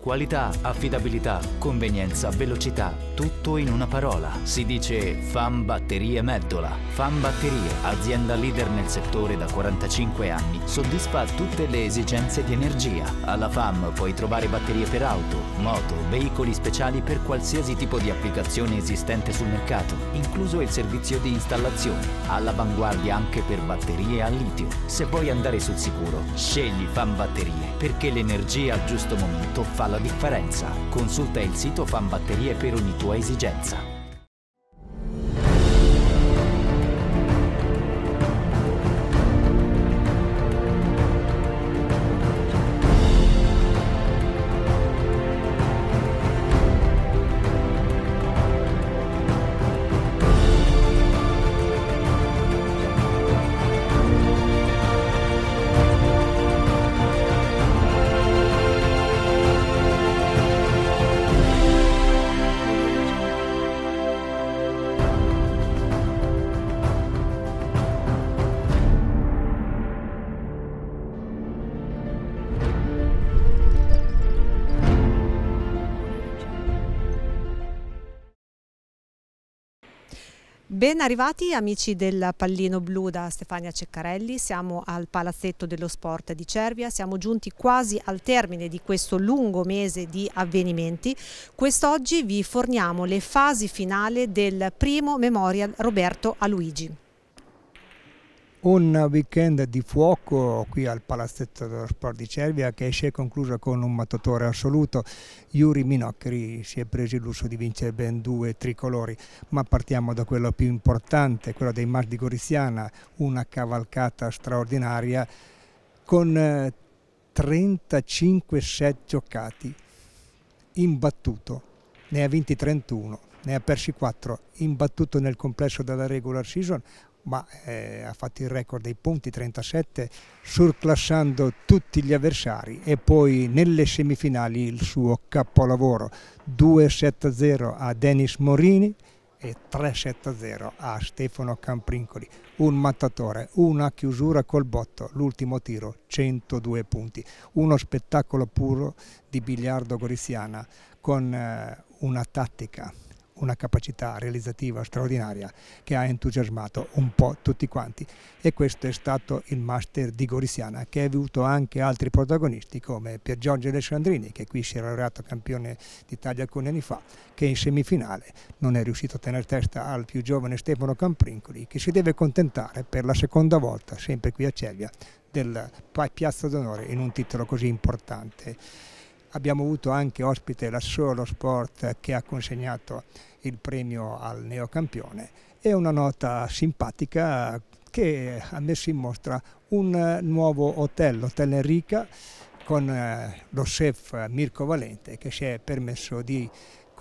Qualità, affidabilità, convenienza, velocità, tutto in una parola. Si dice FAM Batterie Meddola. FAM Batterie, azienda leader nel settore da 45 anni, soddisfa tutte le esigenze di energia. Alla FAM puoi trovare batterie per auto, moto, veicoli speciali per qualsiasi tipo di applicazione esistente sul mercato, incluso il servizio di installazione, all'avanguardia anche per batterie a litio. Se vuoi andare sul sicuro, scegli FAM Batterie, perché l'energia al giusto momento fa la differenza. Consulta il sito FAM Batterie per ogni tua esigenza. Ben arrivati amici del Pallino Blu da Stefania Ceccarelli, siamo al Palazzetto dello Sport di Cervia, siamo giunti quasi al termine di questo lungo mese di avvenimenti. Quest'oggi vi forniamo le fasi finali del primo Memorial Roberto Aluigi. Un weekend di fuoco qui al Palazzetto dello Sport di Cervia che si è concluso con un mattatore assoluto. Yuri Minoccheri si è preso il lusso di vincere ben 2 tricolori, ma partiamo da quello più importante, quello dei Mas di Goriziana, una cavalcata straordinaria con 35 set giocati, imbattuto, ne ha vinti 31, ne ha persi 4, imbattuto nel complesso della regular season, ma ha fatto il record dei punti, 37, surclassando tutti gli avversari, e poi nelle semifinali il suo capolavoro, 2-7-0 a Denis Morini e 3-7-0 a Stefano Camprincoli, un mattatore, una chiusura col botto, l'ultimo tiro, 102 punti, uno spettacolo puro di biliardo goriziana con una tattica, una capacità realizzativa straordinaria che ha entusiasmato un po' tutti quanti. E questo è stato il Master di Goriziana, che ha avuto anche altri protagonisti come Piergiorgio Alessandrini, che qui si era laureato campione d'Italia alcuni anni fa, che in semifinale non è riuscito a tenere testa al più giovane Stefano Camprincoli, che si deve contentare per la seconda volta, sempre qui a Cervia, del Piazza d'Onore in un titolo così importante. Abbiamo avuto anche ospite la Solo Sport, che ha consegnato il premio al neocampione, e una nota simpatica che ha messo in mostra un nuovo hotel, l'Hotel Enrica, con lo chef Mirko Valente, che si è permesso di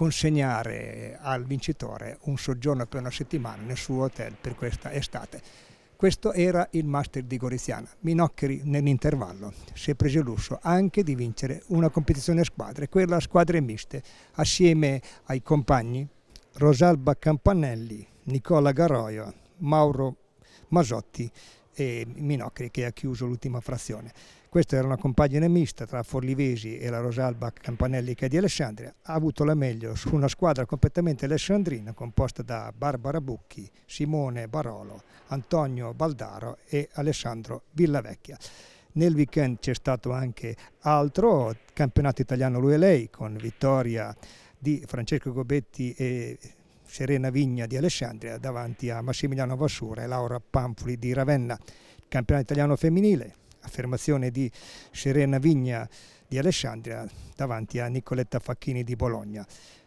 consegnare al vincitore un soggiorno per una settimana nel suo hotel per questa estate. Questo era il Master di Goriziana. Minoccheri nell'intervallo si è preso il lusso anche di vincere una competizione a squadre, quella a squadre miste, assieme ai compagni Rosalba Campanelli, Nicola Garoio, Mauro Masotti e Minoccheri, che ha chiuso l'ultima frazione. Questa era una compagine mista tra Forlivesi e la Rosalba Campanelli, che è di Alessandria. Ha avuto la meglio su una squadra completamente alessandrina, composta da Barbara Bucchi, Simone Barolo, Antonio Baldaro e Alessandro Villavecchia. Nel weekend c'è stato anche altro, campionato italiano lui e lei, con vittoria di Francesco Gobetti e Serena Vigna di Alessandria davanti a Massimiliano Vassura e Laura Panfoli di Ravenna. Campionato italiano femminile, affermazione di Serena Vigna di Alessandria davanti a Nicoletta Facchini di Bologna.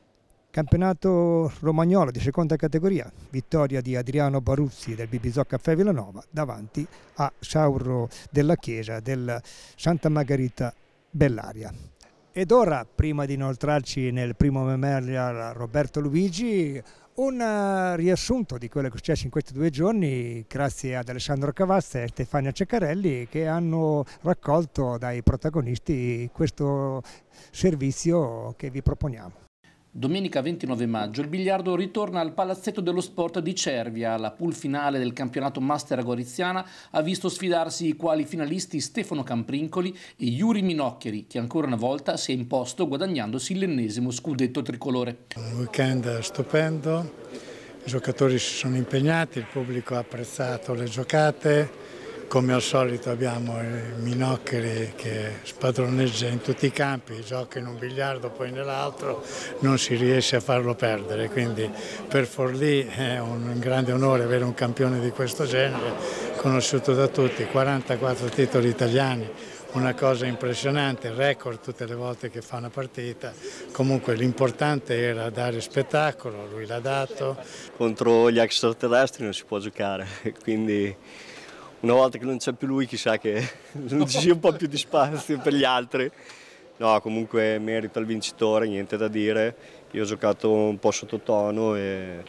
Campionato romagnolo di seconda categoria, vittoria di Adriano Baruzzi del Bibisò Caffè Villanova davanti a Sauro della Chiesa del Santa Margherita Bellaria. Ed ora, prima di inoltrarci nel primo Memorial Roberto Luigi, un riassunto di quello che è successo in questi 2 giorni grazie ad Alessandro Cavazza e Stefania Ceccarelli, che hanno raccolto dai protagonisti questo servizio che vi proponiamo. Domenica 29 maggio il biliardo ritorna al Palazzetto dello Sport di Cervia. La pool finale del campionato Master a Goriziana ha visto sfidarsi i quali finalisti Stefano Camprincoli e Yuri Minoccheri, che ancora una volta si è imposto guadagnandosi l'ennesimo scudetto tricolore. Un weekend stupendo, i giocatori si sono impegnati, il pubblico ha apprezzato le giocate. Come al solito abbiamo il Minoccheri che spadroneggia in tutti i campi, gioca in un biliardo poi nell'altro, non si riesce a farlo perdere, quindi per Forlì è un grande onore avere un campione di questo genere, conosciuto da tutti, 44 titoli italiani, una cosa impressionante, record tutte le volte che fa una partita. Comunque l'importante era dare spettacolo, lui l'ha dato. Contro gli extraterrestri non si può giocare, quindi una volta che non c'è più lui chissà che non ci sia un po' più di spazio per gli altri. No, comunque merito al vincitore, niente da dire. Io ho giocato un po' sottotono e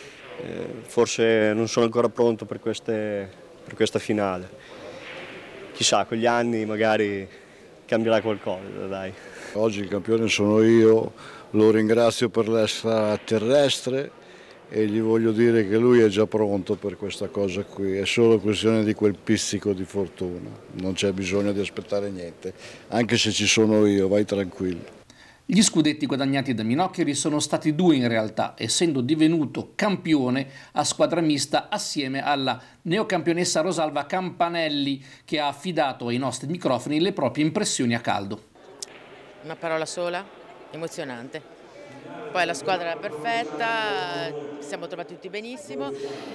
forse non sono ancora pronto per questa finale. Chissà, con gli anni magari cambierà qualcosa, dai. Oggi il campione sono io, lo ringrazio per l'extraterrestre e gli voglio dire che lui è già pronto per questa cosa qui, è solo questione di quel pizzico di fortuna, non c'è bisogno di aspettare niente, anche se ci sono io, vai tranquillo. Gli scudetti guadagnati da Minoccheri sono stati 2 in realtà, essendo divenuto campione a squadra mista assieme alla neocampionessa Rosalva Campanelli, che ha affidato ai nostri microfoni le proprie impressioni a caldo. Una parola sola, emozionante. Poi la squadra era perfetta, ci siamo trovati tutti benissimo,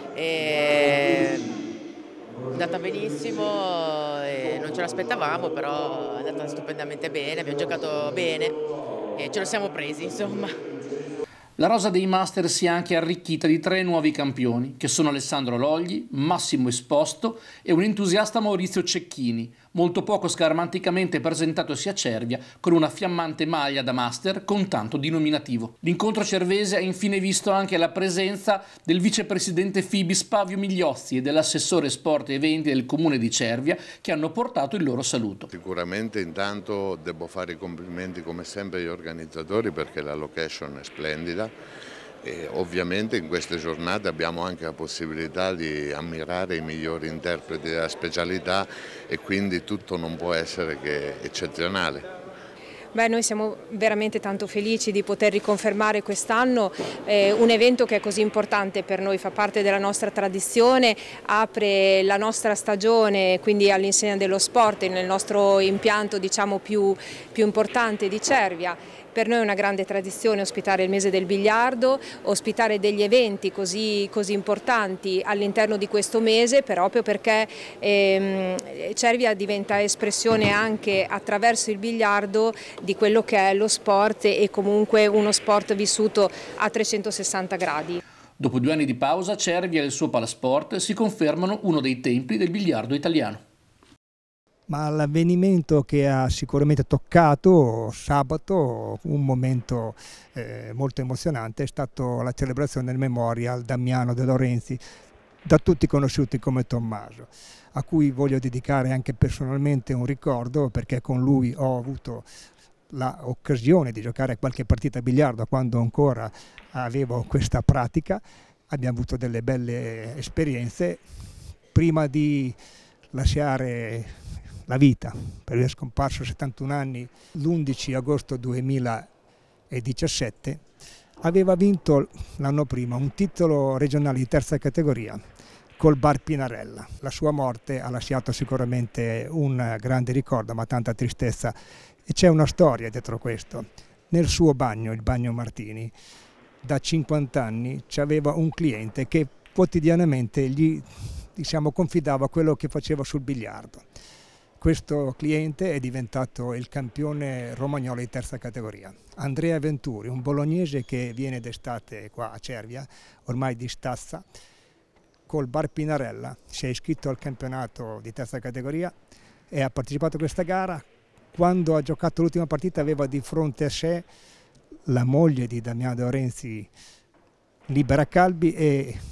è andata benissimo, e non ce l'aspettavamo, però è andata stupendamente bene, abbiamo giocato bene e ce lo siamo presi, insomma. La rosa dei Master si è anche arricchita di 3 nuovi campioni, che sono Alessandro Logli, Massimo Esposto e un entusiasta Maurizio Cecchini, molto poco scaramanticamente presentatosi a Cervia con una fiammante maglia da Master con tanto di nominativo. L'incontro cervese ha infine visto anche la presenza del vicepresidente Fibis Pavio Migliozzi e dell'assessore Sport e Eventi del Comune di Cervia, che hanno portato il loro saluto. Sicuramente intanto devo fare i complimenti come sempre agli organizzatori, perché la location è splendida. E ovviamente in queste giornate abbiamo anche la possibilità di ammirare i migliori interpreti della specialità e quindi tutto non può essere che eccezionale. Beh, noi siamo veramente tanto felici di poter riconfermare quest'anno un evento che è così importante per noi, fa parte della nostra tradizione, apre la nostra stagione, quindi all'insegna dello sport, nel nostro impianto diciamo più importante di Cervia. Per noi è una grande tradizione ospitare il mese del biliardo, ospitare degli eventi così importanti all'interno di questo mese, proprio perché Cervia diventa espressione anche attraverso il biliardo di quello che è lo sport e comunque uno sport vissuto a 360 gradi. Dopo 2 anni di pausa, Cervia e il suo Palasport si confermano uno dei templi del biliardo italiano. Ma l'avvenimento che ha sicuramente toccato sabato, un momento molto emozionante, è stato la celebrazione del Memorial Damiano De Lorenzi, da tutti conosciuti come Tommaso, a cui voglio dedicare anche personalmente un ricordo, perché con lui ho avuto l'occasione di giocare qualche partita a biliardo quando ancora avevo questa pratica. Abbiamo avuto delle belle esperienze prima di lasciare la vita, per lui è scomparso a 71 anni l'11 agosto 2017, aveva vinto l'anno prima un titolo regionale di terza categoria col Bar Pinarella. La sua morte ha lasciato sicuramente un grande ricordo, ma tanta tristezza, e c'è una storia dietro questo. Nel suo bagno, il Bagno Martini, da 50 anni c'aveva un cliente che quotidianamente gli confidava quello che faceva sul biliardo. Questo cliente è diventato il campione romagnolo di terza categoria. Andrea Venturi, un bolognese che viene d'estate qua a Cervia, ormai di Stazza, col Bar Pinarella si è iscritto al campionato di terza categoria e ha partecipato a questa gara. Quando ha giocato l'ultima partita aveva di fronte a sé la moglie di Damiano De Lorenzi, Libera Calbi, e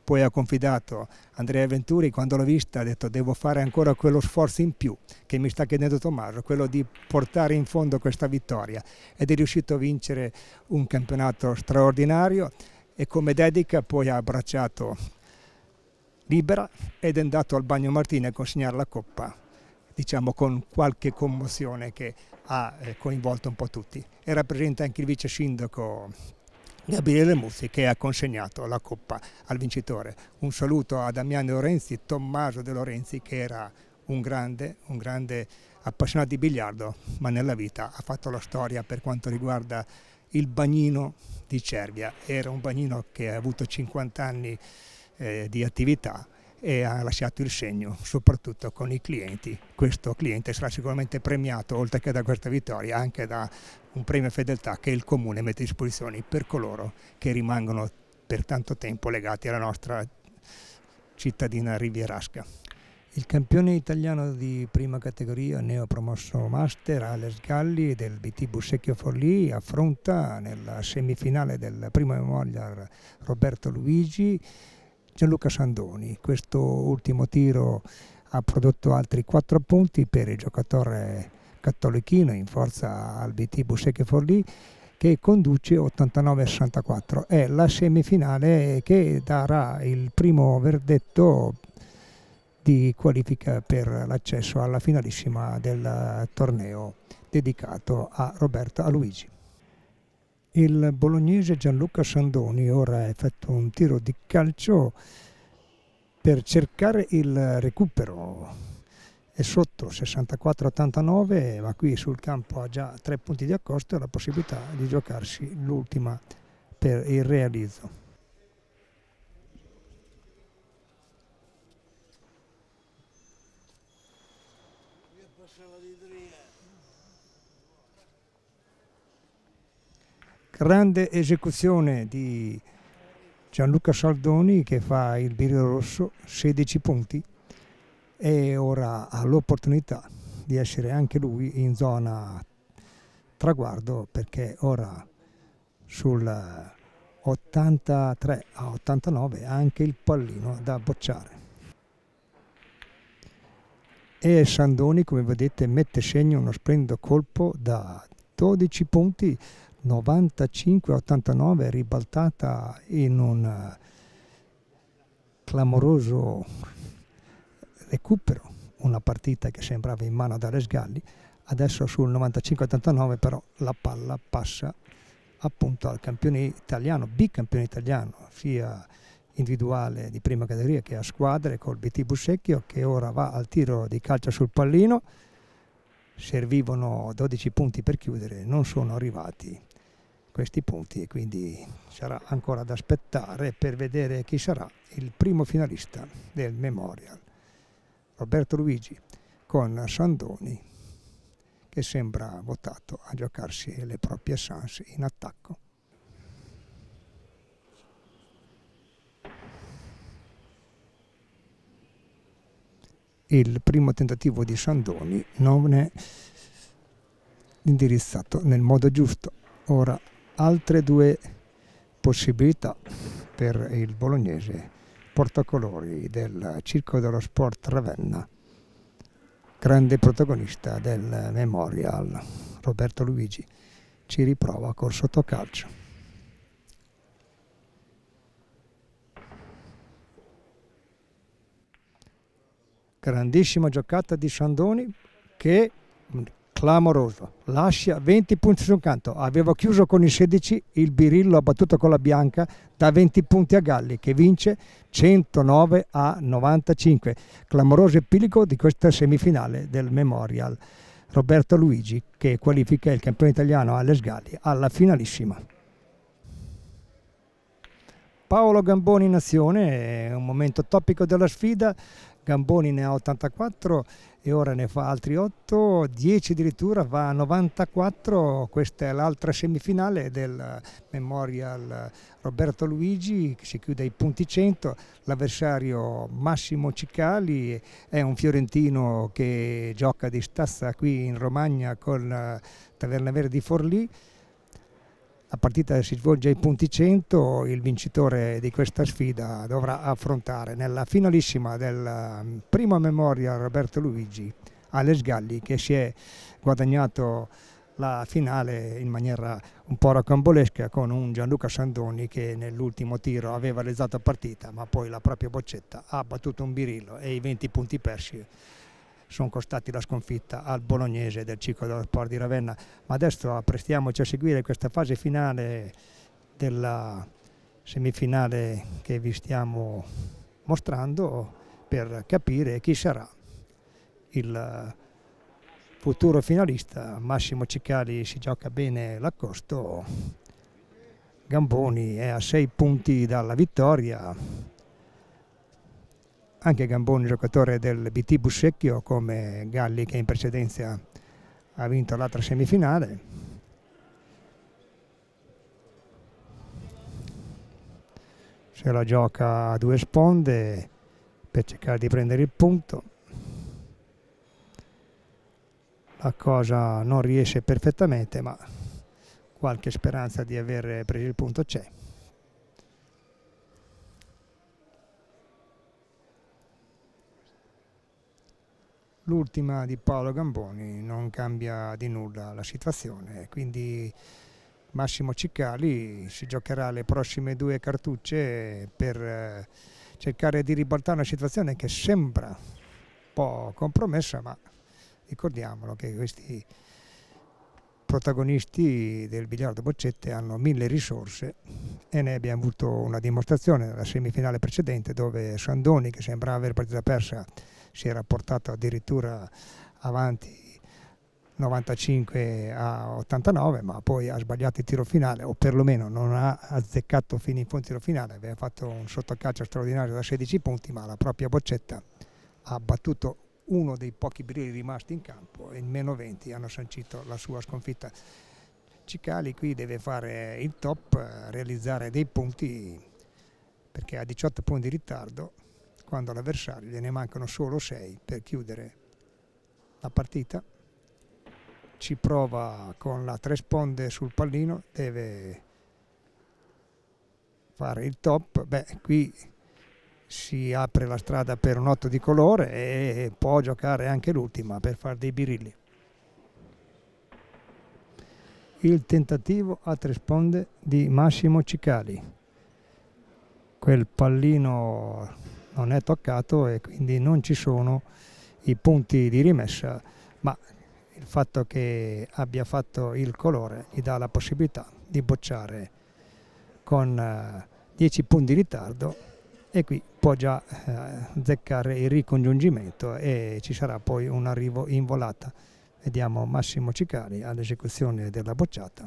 Poi ha confidato Andrea Venturi, quando l'ho vista ha detto devo fare ancora quello sforzo in più che mi sta chiedendo Tommaso, quello di portare in fondo questa vittoria, ed è riuscito a vincere un campionato straordinario e come dedica poi ha abbracciato Libera ed è andato al Bagno Martini a consegnare la coppa, diciamo con qualche commozione che ha coinvolto un po' tutti. Era presente anche il vice sindaco Gabriele Muzzi che ha consegnato la coppa al vincitore. Un saluto a Damiano Lorenzi, Tommaso De Lorenzi, che era un grande appassionato di biliardo, ma nella vita ha fatto la storia per quanto riguarda il bagnino di Cervia. Era un bagnino che ha avuto 50 anni di attività e ha lasciato il segno soprattutto con i clienti. Questo cliente sarà sicuramente premiato, oltre che da questa vittoria, anche da un premio fedeltà che il Comune mette a disposizione per coloro che rimangono per tanto tempo legati alla nostra cittadina rivierasca. Il campione italiano di prima categoria, neopromosso Master, Alex Galli del BT Bussecchio Forlì, affronta nella semifinale del primo Memorial Roberto Luigi Gianluca Sandoni. Questo ultimo tiro ha prodotto altri 4 punti per il giocatore cattolichino in forza al BT Bussecchio Forlì, che conduce 89-64. È la semifinale che darà il primo verdetto di qualifica per l'accesso alla finalissima del torneo dedicato a Luigi. Il bolognese Gianluca Sandoni ora effettua un tiro di calcio per cercare il recupero. È sotto 64-89, ma qui sul campo ha già 3 punti di accosto e la possibilità di giocarsi l'ultima per il realizzo. Grande esecuzione di Gianluca Sandoni che fa il birillo rosso, 16 punti, e ora ha l'opportunità di essere anche lui in zona traguardo, perché ora sul 83-89 ha anche il pallino da bocciare. E Sandoni, come vedete, mette segno uno splendido colpo da 12 punti, 95-89, ribaltata in un clamoroso recupero, una partita che sembrava in mano ad Alex Galli. Adesso sul 95-89 però la palla passa appunto al campione italiano, bicampione italiano, sia individuale di prima categoria che a squadre, col BT Bussecchio, che ora va al tiro di calcio sul pallino. Servivano 12 punti per chiudere, non sono arrivati questi punti e quindi sarà ancora da aspettare per vedere chi sarà il primo finalista del Memorial. Roberto Luigi con Sandoni, che sembra votato a giocarsi le proprie chance in attacco. Il primo tentativo di Sandoni non è indirizzato nel modo giusto. Ora altre 2 possibilità per il bolognese portacolori del Circo dello Sport Ravenna, grande protagonista del Memorial. Roberto Luigi ci riprova col sottocalcio. Grandissima giocata di Sandoni, che clamoroso, lascia 20 punti sul canto. Aveva chiuso con i 16, il birillo ha battuto con la bianca, da 20 punti a Galli, che vince 109-95. Clamoroso epilogo di questa semifinale del Memorial. Roberto Luigi che qualifica il campione italiano Alex Galli alla finalissima. Paolo Gamboni in azione, è un momento topico della sfida. Gamboni ne ha 84 e ora ne fa altri 8, 10 addirittura, va a 94. Questa è l'altra semifinale del Memorial Roberto Luigi, che si chiude ai punti 100. L'avversario Massimo Cicali è un fiorentino che gioca di stazza qui in Romagna con Taverna Verde di Forlì. La partita si svolge ai punti 100, il vincitore di questa sfida dovrà affrontare nella finalissima del primo Memorial Roberto Luigi Alex Galli, che si è guadagnato la finale in maniera un po' rocambolesca con un Gianluca Sandoni che nell'ultimo tiro aveva realizzato la partita, ma poi la propria boccetta ha battuto un birillo e i 20 punti persi sono costati la sconfitta al bolognese del Ciclo dello Sport di Ravenna. Ma adesso apprestiamoci a seguire questa fase finale della semifinale che vi stiamo mostrando per capire chi sarà il futuro finalista. Massimo Cicali si gioca bene l'accosto, Gamboni è a 6 punti dalla vittoria. Anche Gamboni, giocatore del BT Bussecchio, come Galli che in precedenza ha vinto l'altra semifinale. Se la gioca a 2 sponde per cercare di prendere il punto. La cosa non riesce perfettamente, ma qualche speranza di aver preso il punto c'è. L'ultima di Paolo Gamboni non cambia di nulla la situazione, quindi Massimo Cicali si giocherà le prossime 2 cartucce per cercare di ribaltare una situazione che sembra un po' compromessa, ma ricordiamolo che questi protagonisti del biliardo boccette hanno 1000 risorse e ne abbiamo avuto una dimostrazione nella semifinale precedente, dove Sandoni, che sembrava aver partita persa, si era portato addirittura avanti 95 a 89, ma poi ha sbagliato il tiro finale, o perlomeno non ha azzeccato fino in fondo il tiro finale. Aveva fatto un sottocalcio straordinario da 16 punti, ma la propria boccetta ha battuto uno dei pochi birilli rimasti in campo e in meno 20 hanno sancito la sua sconfitta. Cicali qui deve fare il top, realizzare dei punti, perché ha 18 punti di ritardo quando all'avversario gliene mancano solo 6 per chiudere la partita. Ci prova con la 3 sponde sul pallino, deve fare il top. Qui si apre la strada per un 8 di colore e può giocare anche l'ultima per fare dei birilli. Il tentativo a 3 sponde di Massimo Cicali. Quel pallino non è toccato e quindi non ci sono i punti di rimessa, ma il fatto che abbia fatto il colore gli dà la possibilità di bocciare con 10 punti di ritardo, e qui può già azzeccare il ricongiungimento e ci sarà poi un arrivo in volata. Vediamo Massimo Cicali all'esecuzione della bocciata.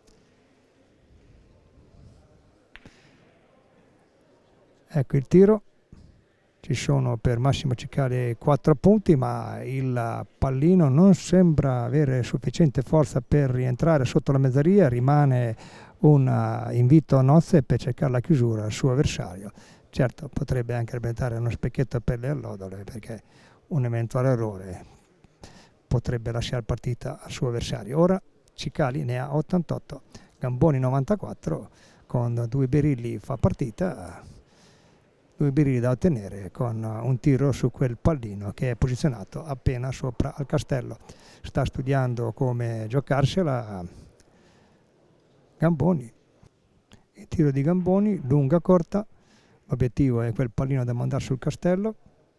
Ecco il tiro. Ci sono per Massimo Cicali 4 punti, ma il pallino non sembra avere sufficiente forza per rientrare sotto la mezzeria. Rimane un invito a nozze per cercare la chiusura al suo avversario. Certo, potrebbe anche rappresentare uno specchietto per le allodole, perché un eventuale errore potrebbe lasciare partita al suo avversario. Ora Cicali ne ha 88, Gamboni 94, con 2 birilli fa partita. 2 birilli da ottenere con un tiro su quel pallino che è posizionato appena sopra al castello. Sta studiando come giocarsela Gamboni. Il tiro di Gamboni, lunga, corta. L'obiettivo è quel pallino da mandare sul castello.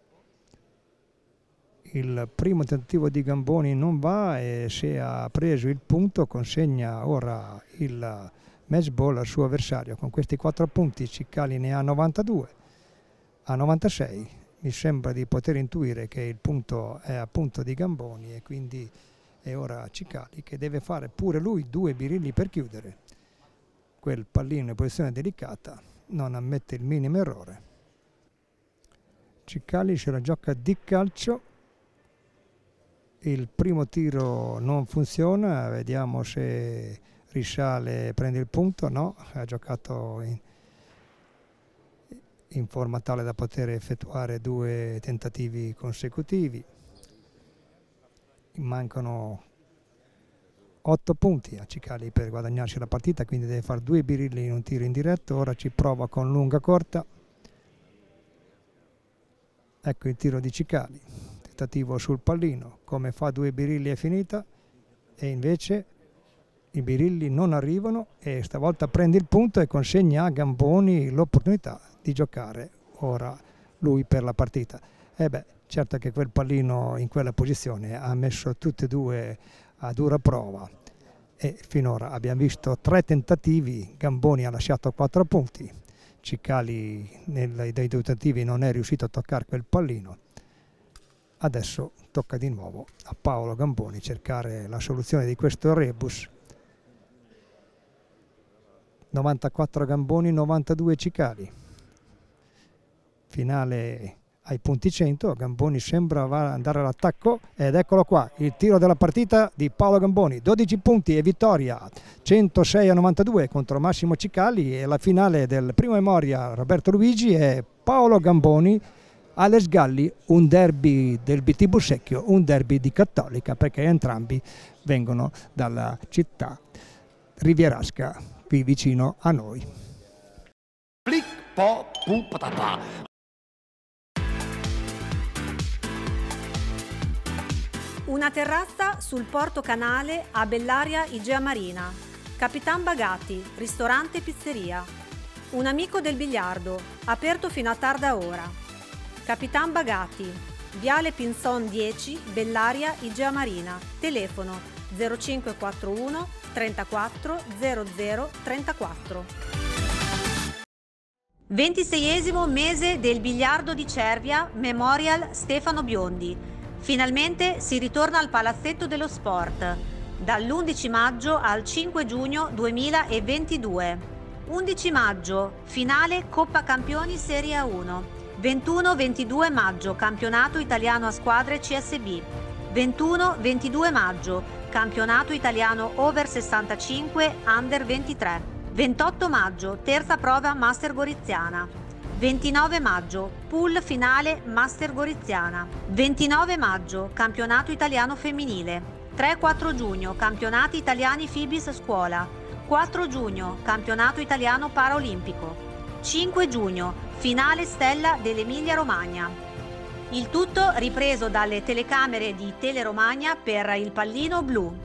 Il primo tentativo di Gamboni non va e se ha preso il punto consegna ora il match ball al suo avversario. Con questi 4 punti Cicali ne ha 92. A 96 mi sembra di poter intuire che il punto è a punto di Gamboni e quindi è ora Cicali che deve fare pure lui 2 birilli per chiudere. Quel pallino in posizione delicata non ammette il minimo errore. Cicali se la gioca di calcio. Il primo tiro non funziona, vediamo se risale, prende il punto. No, ha giocato in forma tale da poter effettuare 2 tentativi consecutivi. Mancano 8 punti a Cicali per guadagnarsi la partita, quindi deve fare 2 birilli in un tiro indiretto. Ora ci prova con lunga corta. Ecco il tiro di Cicali, tentativo sul pallino, come fa 2 birilli è finita, e invece i birilli non arrivano e stavolta prende il punto e consegna a Gamboni l'opportunità di giocare ora lui per la partita. Certo che quel pallino in quella posizione ha messo tutte e due a dura prova e finora abbiamo visto 3 tentativi, Gamboni ha lasciato 4 punti, Cicali dai 2 tentativi non è riuscito a toccare quel pallino. Adesso tocca di nuovo a Paolo Gamboni cercare la soluzione di questo rebus. 94 Gamboni, 92 Cicali. Finale ai punti 100, Gamboni sembra andare all'attacco ed eccolo qua, il tiro della partita di Paolo Gamboni, 12 punti e vittoria 106-92 contro Massimo Cicali, e la finale del primo Memoria Roberto Luigi è Paolo Gamboni Alex Galli, un derby del BT Bussecchio, un derby di Cattolica perché entrambi vengono dalla città rivierasca qui vicino a noi. Plic, po, pu, patapà. Una terrazza sul porto canale a Bellaria Igea Marina. Capitan Bagatti, ristorante e pizzeria. Un amico del biliardo, aperto fino a tarda ora. Capitan Bagatti, Viale Pinzon 10, Bellaria Igea Marina. Telefono 0541 34 00 34. 26esimo mese del biliardo di Cervia, Memorial Stefano Biondi. Finalmente si ritorna al Palazzetto dello Sport, dall'11 maggio al 5 giugno 2022. 11 maggio, finale Coppa Campioni Serie A1. 21-22 maggio, campionato italiano a squadre CSB. 21-22 maggio, campionato italiano over 65 under 23. 28 maggio, terza prova Master Goriziana. 29 maggio, pool finale Master Goriziana. 29 maggio, campionato italiano femminile. 3-4 giugno, campionati italiani Fibis Scuola. 4 giugno, campionato italiano paraolimpico. 5 giugno, finale Stella dell'Emilia Romagna. Il tutto ripreso dalle telecamere di Teleromagna per il pallino blu.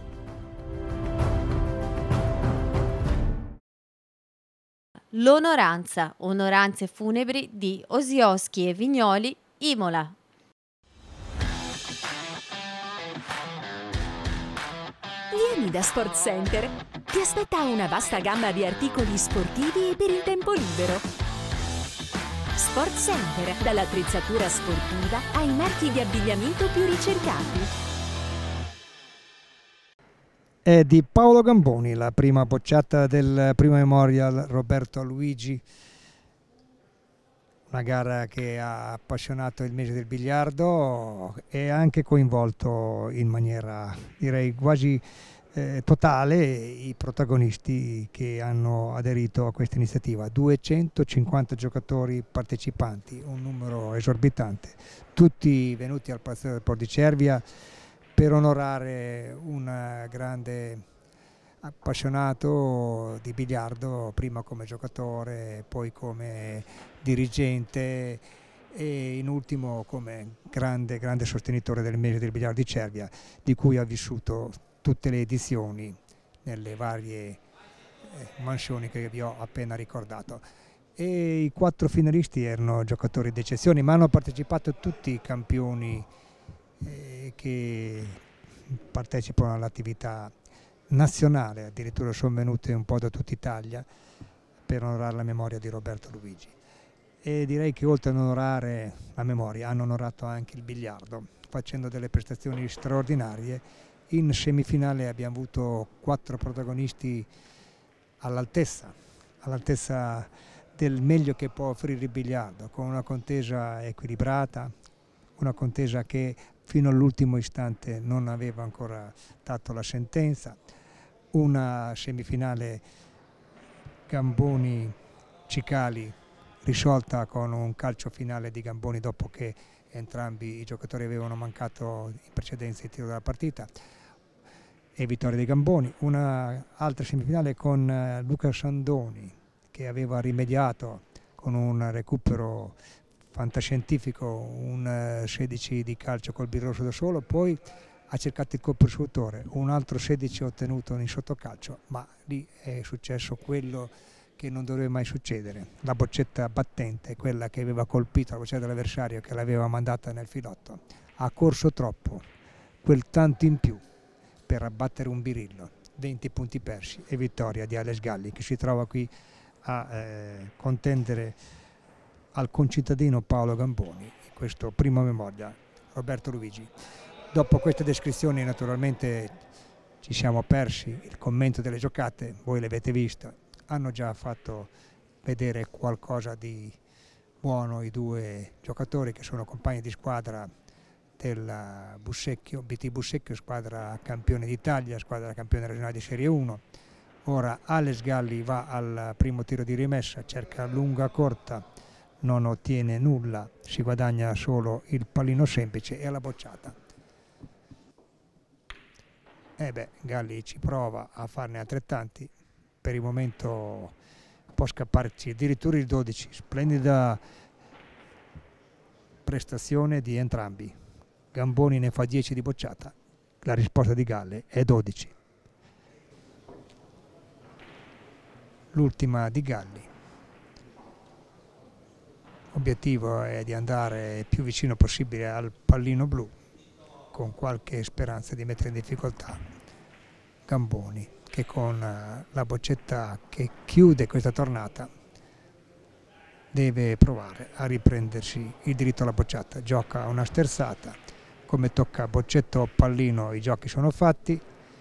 L'onoranza, onoranze funebri di Osioschi e Vignoli, Imola. Vieni da Sport Center, ti aspetta una vasta gamma di articoli sportivi e per il tempo libero. Sport Center, dall'attrezzatura sportiva ai marchi di abbigliamento più ricercati. È di Paolo Gamboni la prima bocciata del primo Memorial Roberto Luigi, una gara che ha appassionato il mese del biliardo e ha anche coinvolto in maniera direi quasi totale i protagonisti che hanno aderito a questa iniziativa. 250 giocatori partecipanti, un numero esorbitante, tutti venuti al Palazzetto del Sport di Cervia per onorare un grande appassionato di biliardo, prima come giocatore, poi come dirigente e in ultimo come grande sostenitore del mese del biliardo di Cervia, di cui ha vissuto tutte le edizioni nelle varie mansioni che vi ho appena ricordato. E i 4 finalisti erano giocatori d'eccezione, ma hanno partecipato tutti i campioni che partecipano all'attività nazionale, addirittura sono venute un po' da tutta Italia per onorare la memoria di Roberto Luigi. E direi che oltre ad onorare la memoria hanno onorato anche il biliardo facendo delle prestazioni straordinarie. In semifinale abbiamo avuto 4 protagonisti all'altezza del meglio che può offrire il biliardo, con una contesa equilibrata, una contesa che fino all'ultimo istante non aveva ancora dato la sentenza, una semifinale Gamboni-Cicali risolta con un calcio finale di Gamboni dopo che entrambi i giocatori avevano mancato in precedenza il tiro della partita, e vittoria dei Gamboni. Una altra semifinale con Luca Sandoni, che aveva rimediato con un recupero fantascientifico, un 16 di calcio col birrosso da solo, poi ha cercato il colpo risolutore, un altro 16 ottenuto in sottocalcio, ma lì è successo quello che non doveva mai succedere. La boccetta battente, quella che aveva colpito la boccetta dell'avversario, che l'aveva mandata nel filotto, ha corso troppo, quel tanto in più per abbattere un birillo. 20 punti persi e vittoria di Alex Galli, che si trova qui a contendere al concittadino Paolo Gamboni in questo primo memoria. Roberto Luigi. Dopo queste descrizioni naturalmente ci siamo persi il commento delle giocate, voi le avete viste, hanno già fatto vedere qualcosa di buono i due giocatori che sono compagni di squadra del Bussecchio, BT Bussecchio, squadra campione d'Italia, squadra campione regionale di Serie 1. Ora Alex Galli va al primo tiro di rimessa, cerca lunga corta, non ottiene nulla, si guadagna solo il pallino semplice e alla bocciata. Galli ci prova a farne altrettanti, per il momento può scapparci addirittura il 12, splendida prestazione di entrambi. Gamboni ne fa 10 di bocciata, la risposta di Galli è 12. L'ultima di Galli. L'obiettivo è di andare il più vicino possibile al pallino blu, con qualche speranza di mettere in difficoltà Gamboni, che con la boccetta che chiude questa tornata deve provare a riprendersi il diritto alla bocciata. Gioca una sterzata, come tocca boccetto o pallino i giochi sono fatti.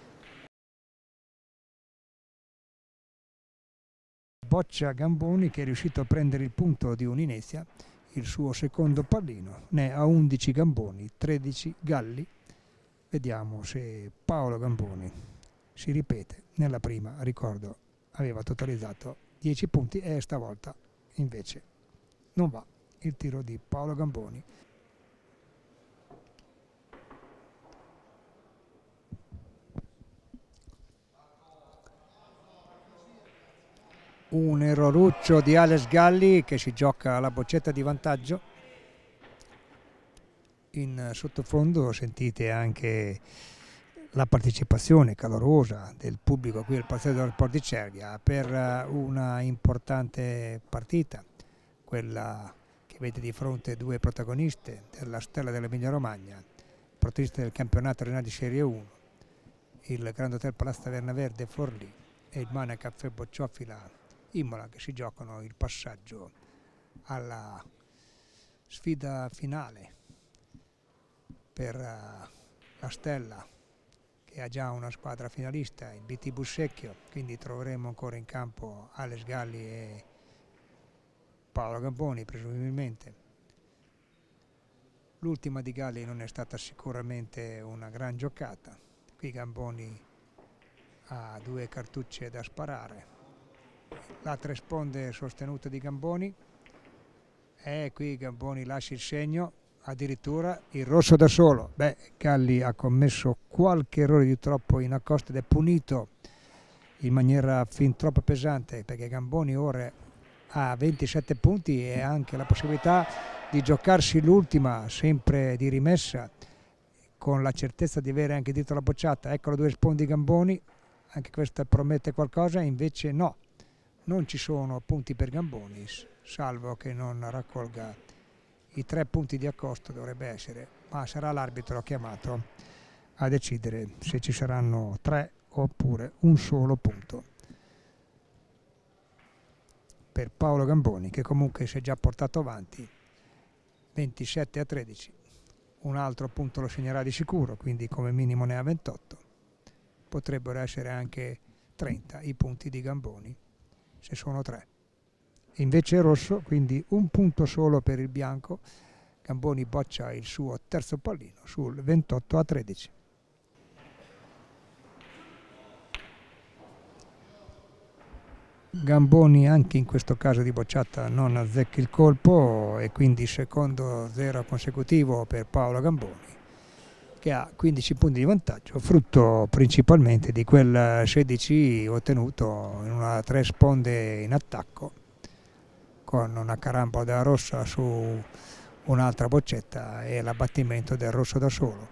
Boccia Gamboni, che è riuscito a prendere il punto di un'Inesia, il suo secondo pallino, ne ha 11 Gamboni, 13 Galli. Vediamo se Paolo Gamboni si ripete. Nella prima, ricordo, aveva totalizzato 10 punti e stavolta invece non va il tiro di Paolo Gamboni. Un erroruccio di Alex Galli che si gioca la boccetta di vantaggio. In sottofondo sentite anche la partecipazione calorosa del pubblico qui al Palazzetto dello Sport di Cervia per una importante partita, quella che vede di fronte due protagoniste della Stella dell'Emilia Romagna, protagoniste del campionato regionale di Serie 1, il Grand Hotel Palazzo Taverna Verde Forlì e il Mane Caffè Bocciofila Imola, che si giocano il passaggio alla sfida finale per la Stella, che ha già una squadra finalista, il BT Bussecchio, quindi troveremo ancora in campo Alex Galli e Paolo Gamboni presumibilmente. L'ultima di Galli non è stata sicuramente una gran giocata, qui Gamboni ha 2 cartucce da sparare. La 3 sponde sostenuta di Gamboni e qui Gamboni lascia il segno, addirittura il rosso da solo. Galli ha commesso qualche errore di troppo in accosto ed è punito in maniera fin troppo pesante, perché Gamboni ora ha 27 punti e ha anche la possibilità di giocarsi l'ultima, sempre di rimessa, con la certezza di avere anche dietro la bocciata. Eccolo 2 sponde di Gamboni, anche questa promette qualcosa, invece no. Non ci sono punti per Gamboni, salvo che non raccolga i 3 punti di accosto, dovrebbe essere, ma sarà l'arbitro chiamato a decidere se ci saranno 3 oppure un solo punto per Paolo Gamboni, che comunque si è già portato avanti 27-13. Un altro punto lo segnerà di sicuro, quindi come minimo ne ha 28. Potrebbero essere anche 30 i punti di Gamboni, se sono 3. Invece è rosso, quindi un punto solo per il bianco. Gamboni boccia il suo terzo pallino sul 28-13. Gamboni anche in questo caso di bocciata non azzecca il colpo e quindi secondo 0 consecutivo per Paolo Gamboni, che ha 15 punti di vantaggio, frutto principalmente di quel 16 ottenuto in una 3 sponde in attacco, con una carambola della rossa su un'altra boccetta e l'abbattimento del rosso da solo.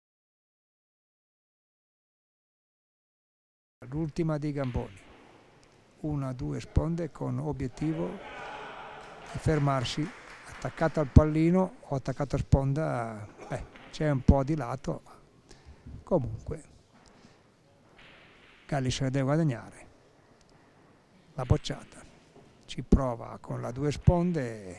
L'ultima di Gamboni, 1-2 sponde con obiettivo di fermarsi attaccato al pallino o attaccato a sponda. C'è un po' di lato, ma comunque Galli se la deve guadagnare. La bocciata ci prova con la 2 sponde.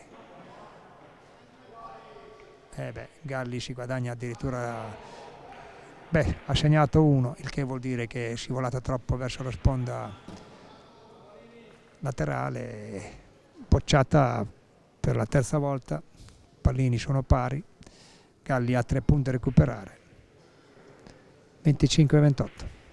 Galli si guadagna addirittura, ha segnato 1, il che vuol dire che è scivolato troppo verso la sponda laterale. Bocciata per la terza volta, pallini sono pari, Galli ha 3 punti da recuperare, 25-28.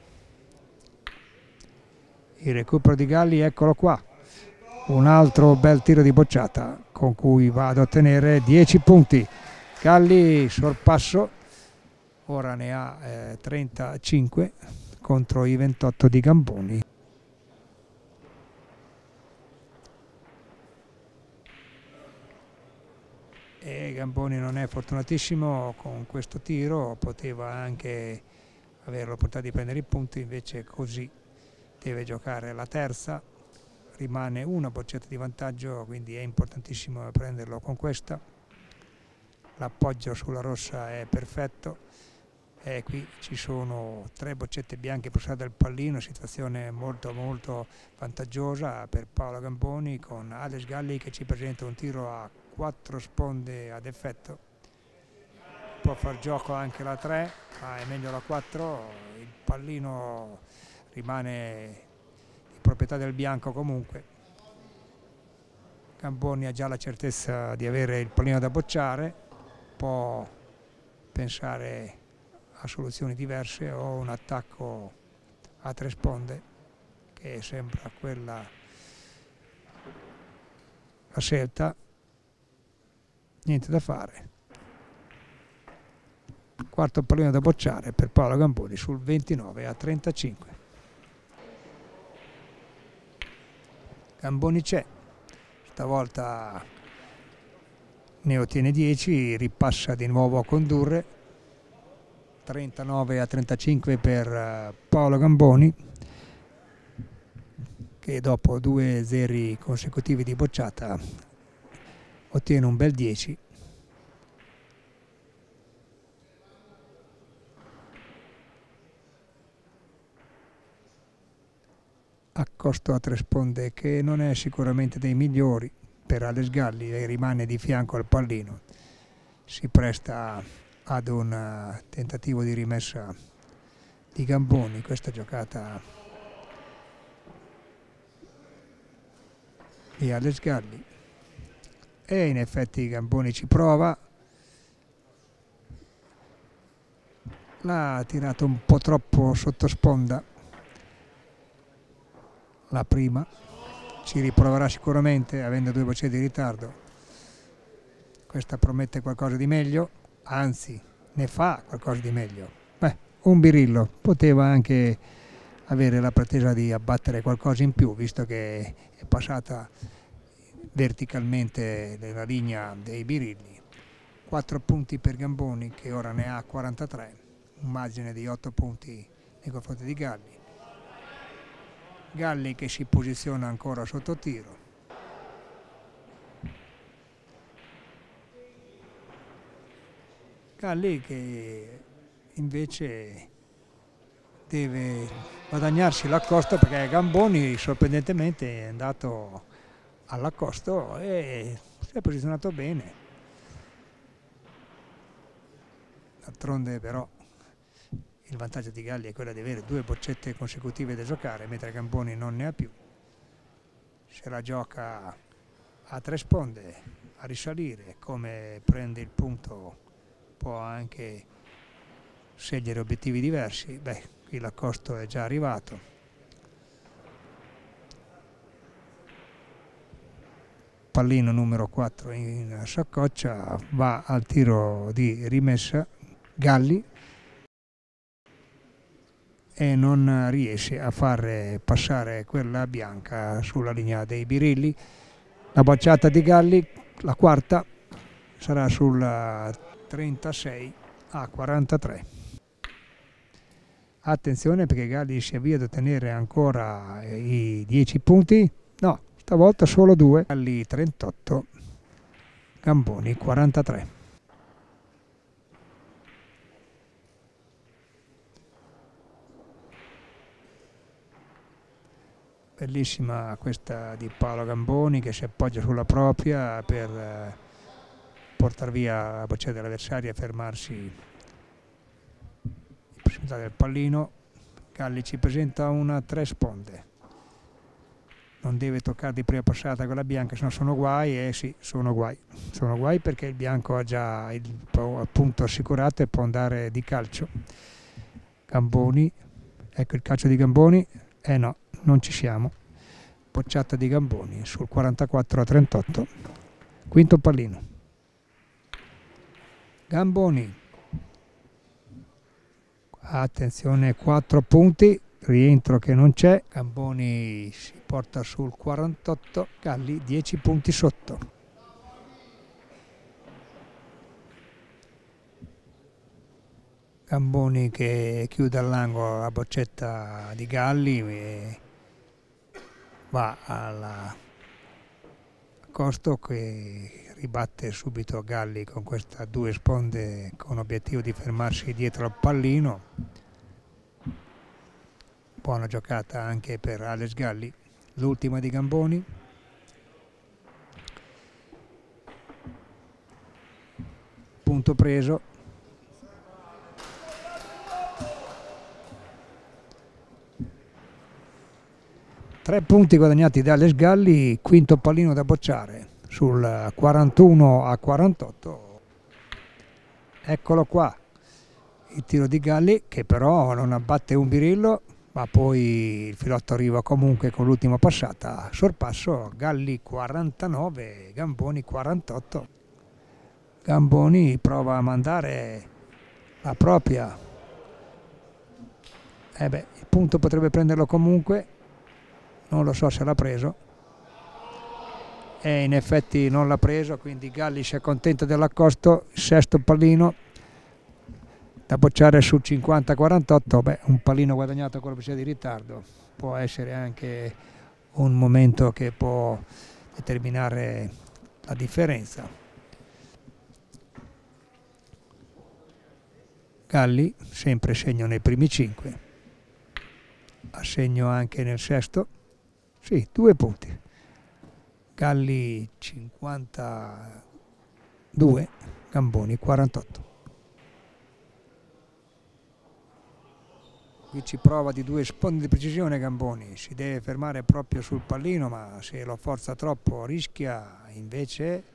Il recupero di Galli, eccolo qua, un altro bel tiro di bocciata con cui va ad ottenere 10 punti. Galli sorpasso, ora ne ha 35 contro i 28 di Gamboni. E Gamboni non è fortunatissimo con questo tiro, poteva anche avere l'opportunità di prendere il punto, invece così deve giocare la terza, rimane una boccetta di vantaggio, quindi è importantissimo prenderlo con questa. L'appoggio sulla rossa è perfetto e qui ci sono 3 boccette bianche posate dal pallino, situazione molto vantaggiosa per Paolo Gamboni, con Alex Galli che ci presenta un tiro a 4 sponde ad effetto. Può far gioco anche la 3, ma è meglio la 4, il pallino rimane di proprietà del bianco comunque. Gamboni ha già la certezza di avere il pallino da bocciare, può pensare a soluzioni diverse o un attacco a 3 sponde, che sembra quella la scelta. Niente da fare. Quarto pallino da bocciare per Paolo Gamboni sul 29-35. Gamboni c'è, stavolta ne ottiene 10, ripassa di nuovo a condurre, 39-35 per Paolo Gamboni, che dopo 2 zeri consecutivi di bocciata ottiene un bel 10. Accosto a 3 sponde che non è sicuramente dei migliori per Alex Galli, e rimane di fianco al pallino. Si presta ad un tentativo di rimessa di Gamboni, questa giocata di Alex Galli. E in effetti Gamboni ci prova, l'ha tirato un po' troppo sotto sponda la prima, ci riproverà sicuramente avendo 2 boccette di ritardo. Questa promette qualcosa di meglio, anzi ne fa qualcosa di meglio. Un birillo, poteva anche avere la pretesa di abbattere qualcosa in più, visto che è passata verticalmente nella linea dei birilli. 4 punti per Gamboni, che ora ne ha 43, un margine di 8 punti nei confronti di Galli. Galli che si posiziona ancora sotto tiro. Galli che invece deve guadagnarsi l'accosto, perché Gamboni sorprendentemente è andato all'accosto e si è posizionato bene. D'altronde però il vantaggio di Galli è quello di avere 2 boccette consecutive da giocare, mentre Gamboni non ne ha più. Se la gioca a 3 sponde, a risalire, come prende il punto può anche scegliere obiettivi diversi. Qui l'accosto è già arrivato. Pallino numero 4 in saccoccia, va al tiro di rimessa Galli, e non riesce a far passare quella bianca sulla linea dei birilli. La bocciata di Galli, la quarta, sarà sul 36-43. Attenzione perché Galli si avvia ad ottenere ancora i 10 punti, no, stavolta solo 2. Galli 38, Gamboni 43. Bellissima questa di Paolo Gamboni che si appoggia sulla propria per portare via la bocciata dell'avversario e fermarsi in prossimità del pallino. Galli ci presenta una 3 sponde. Non deve toccare di prima passata con la bianca, se no sono guai. Sì, sono guai. Sono guai perché il bianco ha già il punto assicurato e può andare di calcio. Gamboni, ecco il calcio di Gamboni. No, non ci siamo. Bocciata di Gamboni sul 44-38. Quinto pallino. Gamboni. Attenzione, 4 punti. Rientro che non c'è. Gamboni si porta sul 48. Galli 10 punti sotto. Gamboni che chiude all'angolo la boccetta di Galli e va alla Costo che ribatte subito Galli con questa 2 sponde con obiettivo di fermarsi dietro al pallino. Buona giocata anche per Alex Galli, l'ultima di Gamboni. Punto preso. Tre punti guadagnati da Alex Galli, quinto pallino da bocciare sul 41-48. Eccolo qua, il tiro di Galli che però non abbatte un birillo, ma poi il filotto arriva comunque con l'ultima passata. Sorpasso, Galli 49, Gamboni 48. Gamboni prova a mandare la propria. Il punto potrebbe prenderlo comunque. Non lo so se l'ha preso e in effetti non l'ha preso, quindi Galli si accontenta dell'accosto. Il sesto pallino da bocciare sul 50-48. Un pallino guadagnato con la velocità di ritardo può essere anche un momento che può determinare la differenza. Galli sempre segno nei primi 5, assegno anche nel sesto. Sì, 2 punti. Galli 52, Gamboni 48. Qui ci prova di 2 sponde di precisione Gamboni, si deve fermare proprio sul pallino, ma se lo forza troppo rischia invece.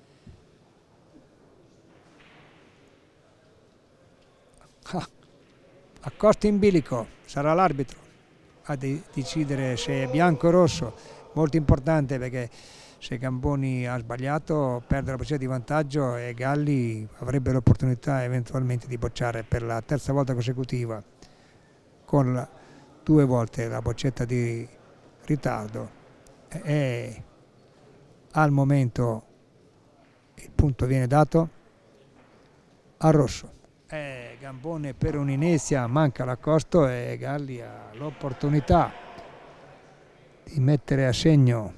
Accosto in bilico, sarà l'arbitro a decidere se è bianco o rosso, molto importante perché se Gamboni ha sbagliato perde la possibilità di vantaggio e Galli avrebbe l'opportunità eventualmente di bocciare per la terza volta consecutiva con 2 volte la boccetta di ritardo e al momento il punto viene dato al rosso. Gambone per un'inezia manca l'accosto e Galli ha l'opportunità di mettere a segno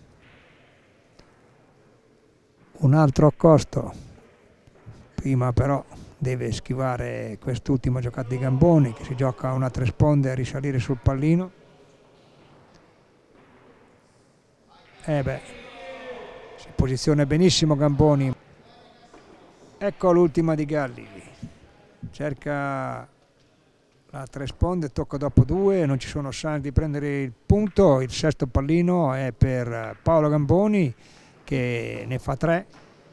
un altro accosto. Prima però deve schivare quest'ultima giocata di Gamboni che si gioca a una 3 sponde a risalire sul pallino. Si posiziona benissimo Gamboni. Ecco l'ultima di Galli. Cerca la 3 sponde, tocca dopo 2, non ci sono chance di prendere il punto. Il sesto pallino è per Paolo Gamboni che ne fa 3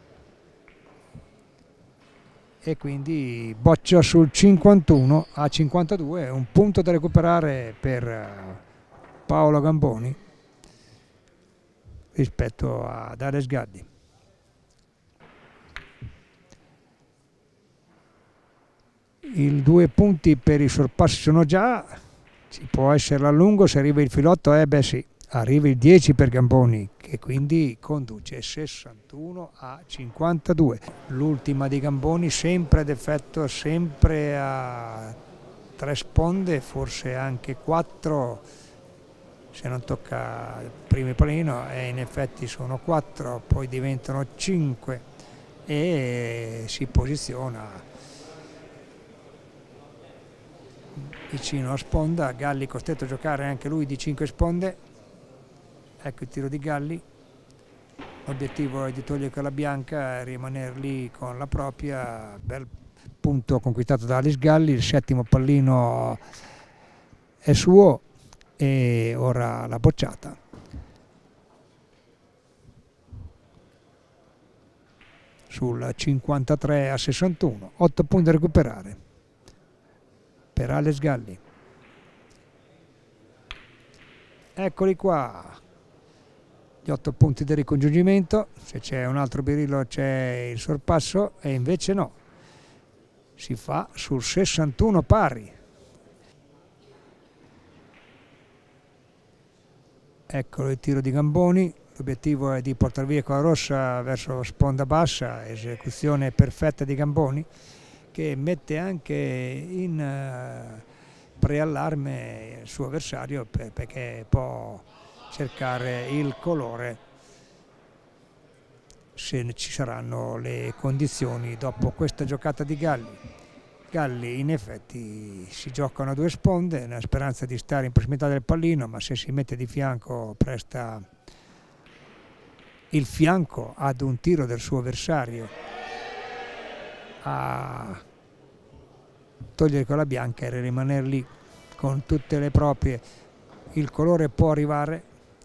e quindi boccia sul 51-52, un punto da recuperare per Paolo Gamboni rispetto ad Alex Galli. I 2 punti per i sorpassi sono già Ci può essere l'allungo, se arriva il filotto, beh sì, arriva il 10 per Gamboni, che quindi conduce 61-52. L'ultima di Gamboni sempre ad effetto, sempre a 3 sponde, forse anche 4, se non tocca il primo pallino, e in effetti sono 4, poi diventano 5 e si posiziona vicino a sponda. Galli costretto a giocare anche lui di 5 sponde. Ecco il tiro di Galli, l'obiettivo è di togliere quella bianca e rimanere lì con la propria. Bel punto conquistato da Alice Galli, il 7° pallino è suo e ora la bocciata. Sul 53-61, 8 punti da recuperare per Alice Galli. Eccoli qua, gli 8 punti del ricongiungimento. Se c'è un altro birillo c'è il sorpasso, e invece no, si fa sul 61 pari. Eccolo il tiro di Gamboni, l'obiettivo è di portare via con la rossa verso sponda bassa, esecuzione perfetta di Gamboni, che mette anche in preallarme il suo avversario perché può cercare il colore se ci saranno le condizioni dopo questa giocata di Galli. Galli in effetti si giocano a 2 sponde nella speranza di stare in prossimità del pallino, ma se si mette di fianco presta il fianco ad un tiro del suo avversario a togliere quella bianca e rimanere lì con tutte le proprie. Il colore può arrivare,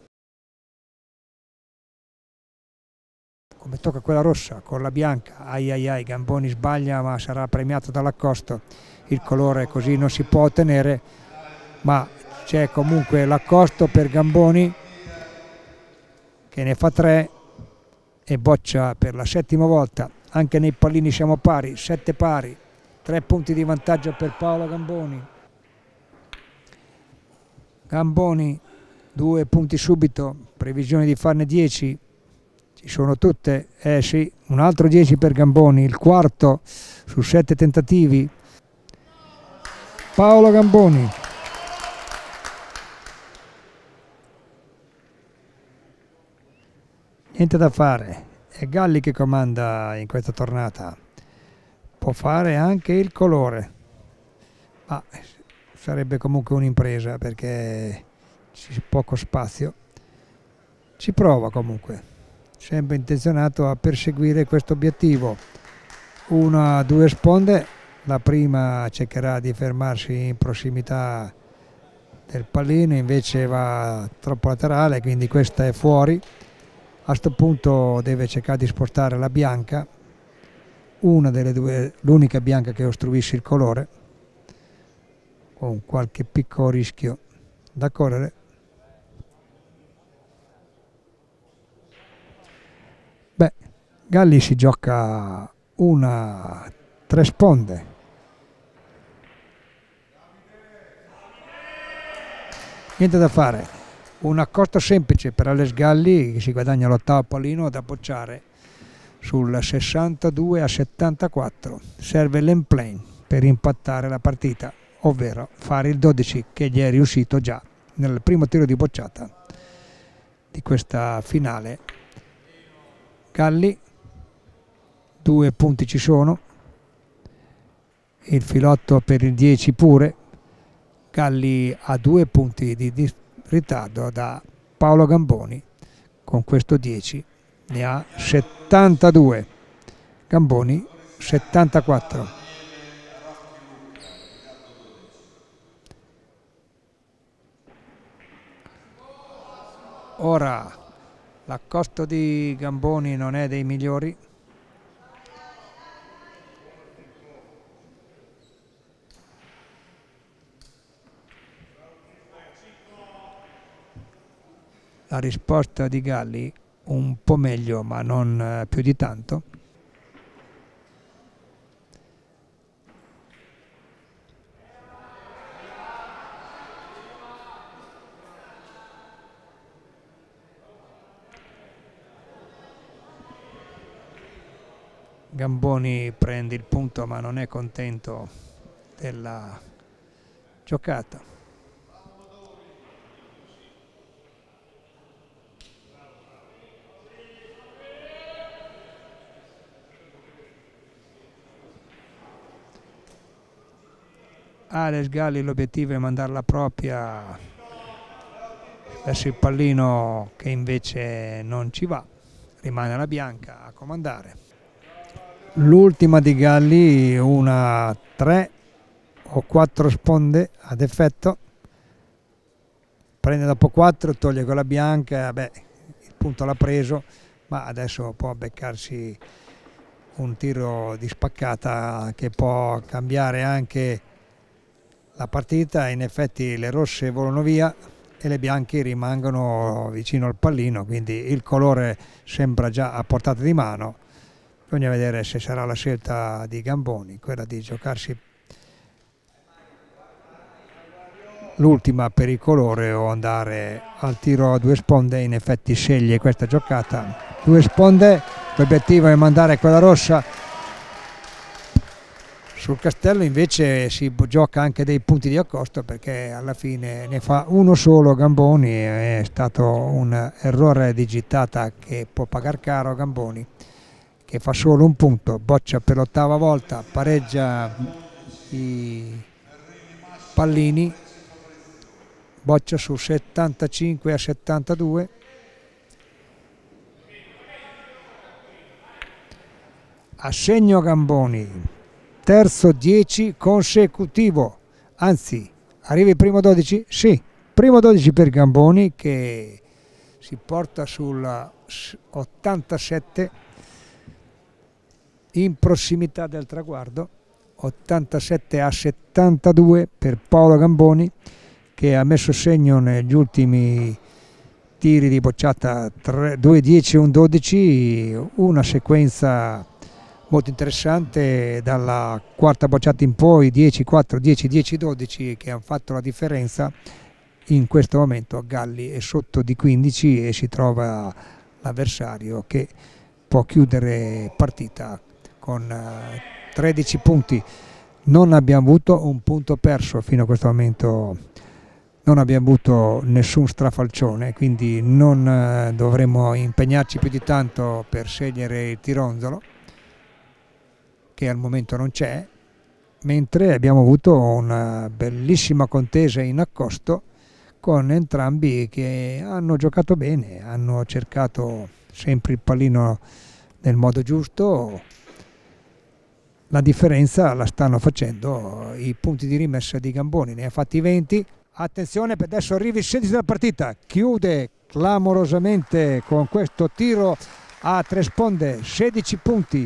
come tocca quella rossa con la bianca, ai Gamboni sbaglia ma sarà premiato dall'accosto. Il colore così non si può ottenere, ma c'è comunque l'accosto per Gamboni che ne fa 3 e boccia per la 7ª volta. Anche nei pallini siamo pari, 7 pari, 3 punti di vantaggio per Paolo Gamboni. Gamboni 2 punti subito, previsione di farne 10, ci sono tutte, sì, un altro 10 per Gamboni, il 4º su 7 tentativi. Paolo Gamboni. Niente da fare, è Galli che comanda in questa tornata, può fare anche il colore, ma sarebbe comunque un'impresa perché c'è poco spazio. Ci prova comunque, sempre intenzionato a perseguire questo obiettivo. 1-2 sponde, la prima cercherà di fermarsi in prossimità del pallino, invece va troppo laterale, quindi questa è fuori. A questo punto deve cercare di spostare la bianca, una delle due, l'unica bianca che ostruisce il colore, con qualche piccolo rischio da correre. Beh, Galli si gioca 3 sponde. Niente da fare. Un accosto semplice per Alice Galli che si guadagna l'8° pallino da bocciare sul 62-74. Serve l'emplane per impattare la partita, ovvero fare il 12 che gli è riuscito già nel primo tiro di bocciata di questa finale. Galli, 2 punti ci sono, il filotto per il 10 pure. Galli ha 2 punti di ritardo da Paolo Gamboni, con questo 10 ne ha 72, Gamboni 74. Ora l'accosto di Gamboni non è dei migliori, la risposta di Galli un po' meglio, ma non più di tanto. Gamboni prende il punto ma non è contento della giocata. Alex Galli l'obiettivo è mandarla propria verso il pallino, che invece non ci va, rimane la bianca a comandare. L'ultima di Galli, una 3 o 4 sponde ad effetto, prende dopo 4, toglie con la bianca, il punto l'ha preso, ma adesso può beccarsi un tiro di spaccata che può cambiare anche la partita. In effetti le rosse volano via e le bianche rimangono vicino al pallino, quindi il colore sembra già a portata di mano. Bisogna vedere se sarà la scelta di Gamboni, quella di giocarsi l'ultima per il colore o andare al tiro a 2 sponde. In effetti sceglie questa giocata, 2 sponde, l'obiettivo è mandare quella rossa sul castello. Invece si gioca anche dei punti di accosto, perché alla fine ne fa uno solo Gamboni, è stato un errore di gittata che può pagar caro Gamboni, che fa solo un punto, boccia per l'8ª volta, pareggia i pallini, boccia su 75-72. Assegno Gamboni, terzo 10 consecutivo, anzi arriva il primo 12? Sì, primo 12 per Gamboni, che si porta sul 87, in prossimità del traguardo, 87-72 per Paolo Gamboni, che ha messo segno negli ultimi tiri di bocciata, 2 10 e un 12, una sequenza molto interessante dalla quarta bocciata in poi, 10-4, 10-10-12, che hanno fatto la differenza. In questo momento Galli è sotto di 15 e si trova l'avversario che può chiudere partita con 13 punti. Non abbiamo avuto un punto perso fino a questo momento, non abbiamo avuto nessun strafalcione, quindi non dovremo impegnarci più di tanto per scegliere il tironzolo, che al momento non c'è, mentre abbiamo avuto una bellissima contesa in accosto con entrambi che hanno giocato bene, hanno cercato sempre il pallino nel modo giusto. La differenza la stanno facendo i punti di rimessa di Gamboni, ne ha fatti 20. Attenzione, per adesso arriva il 16 della partita, chiude clamorosamente con questo tiro a 3 sponde, 16 punti,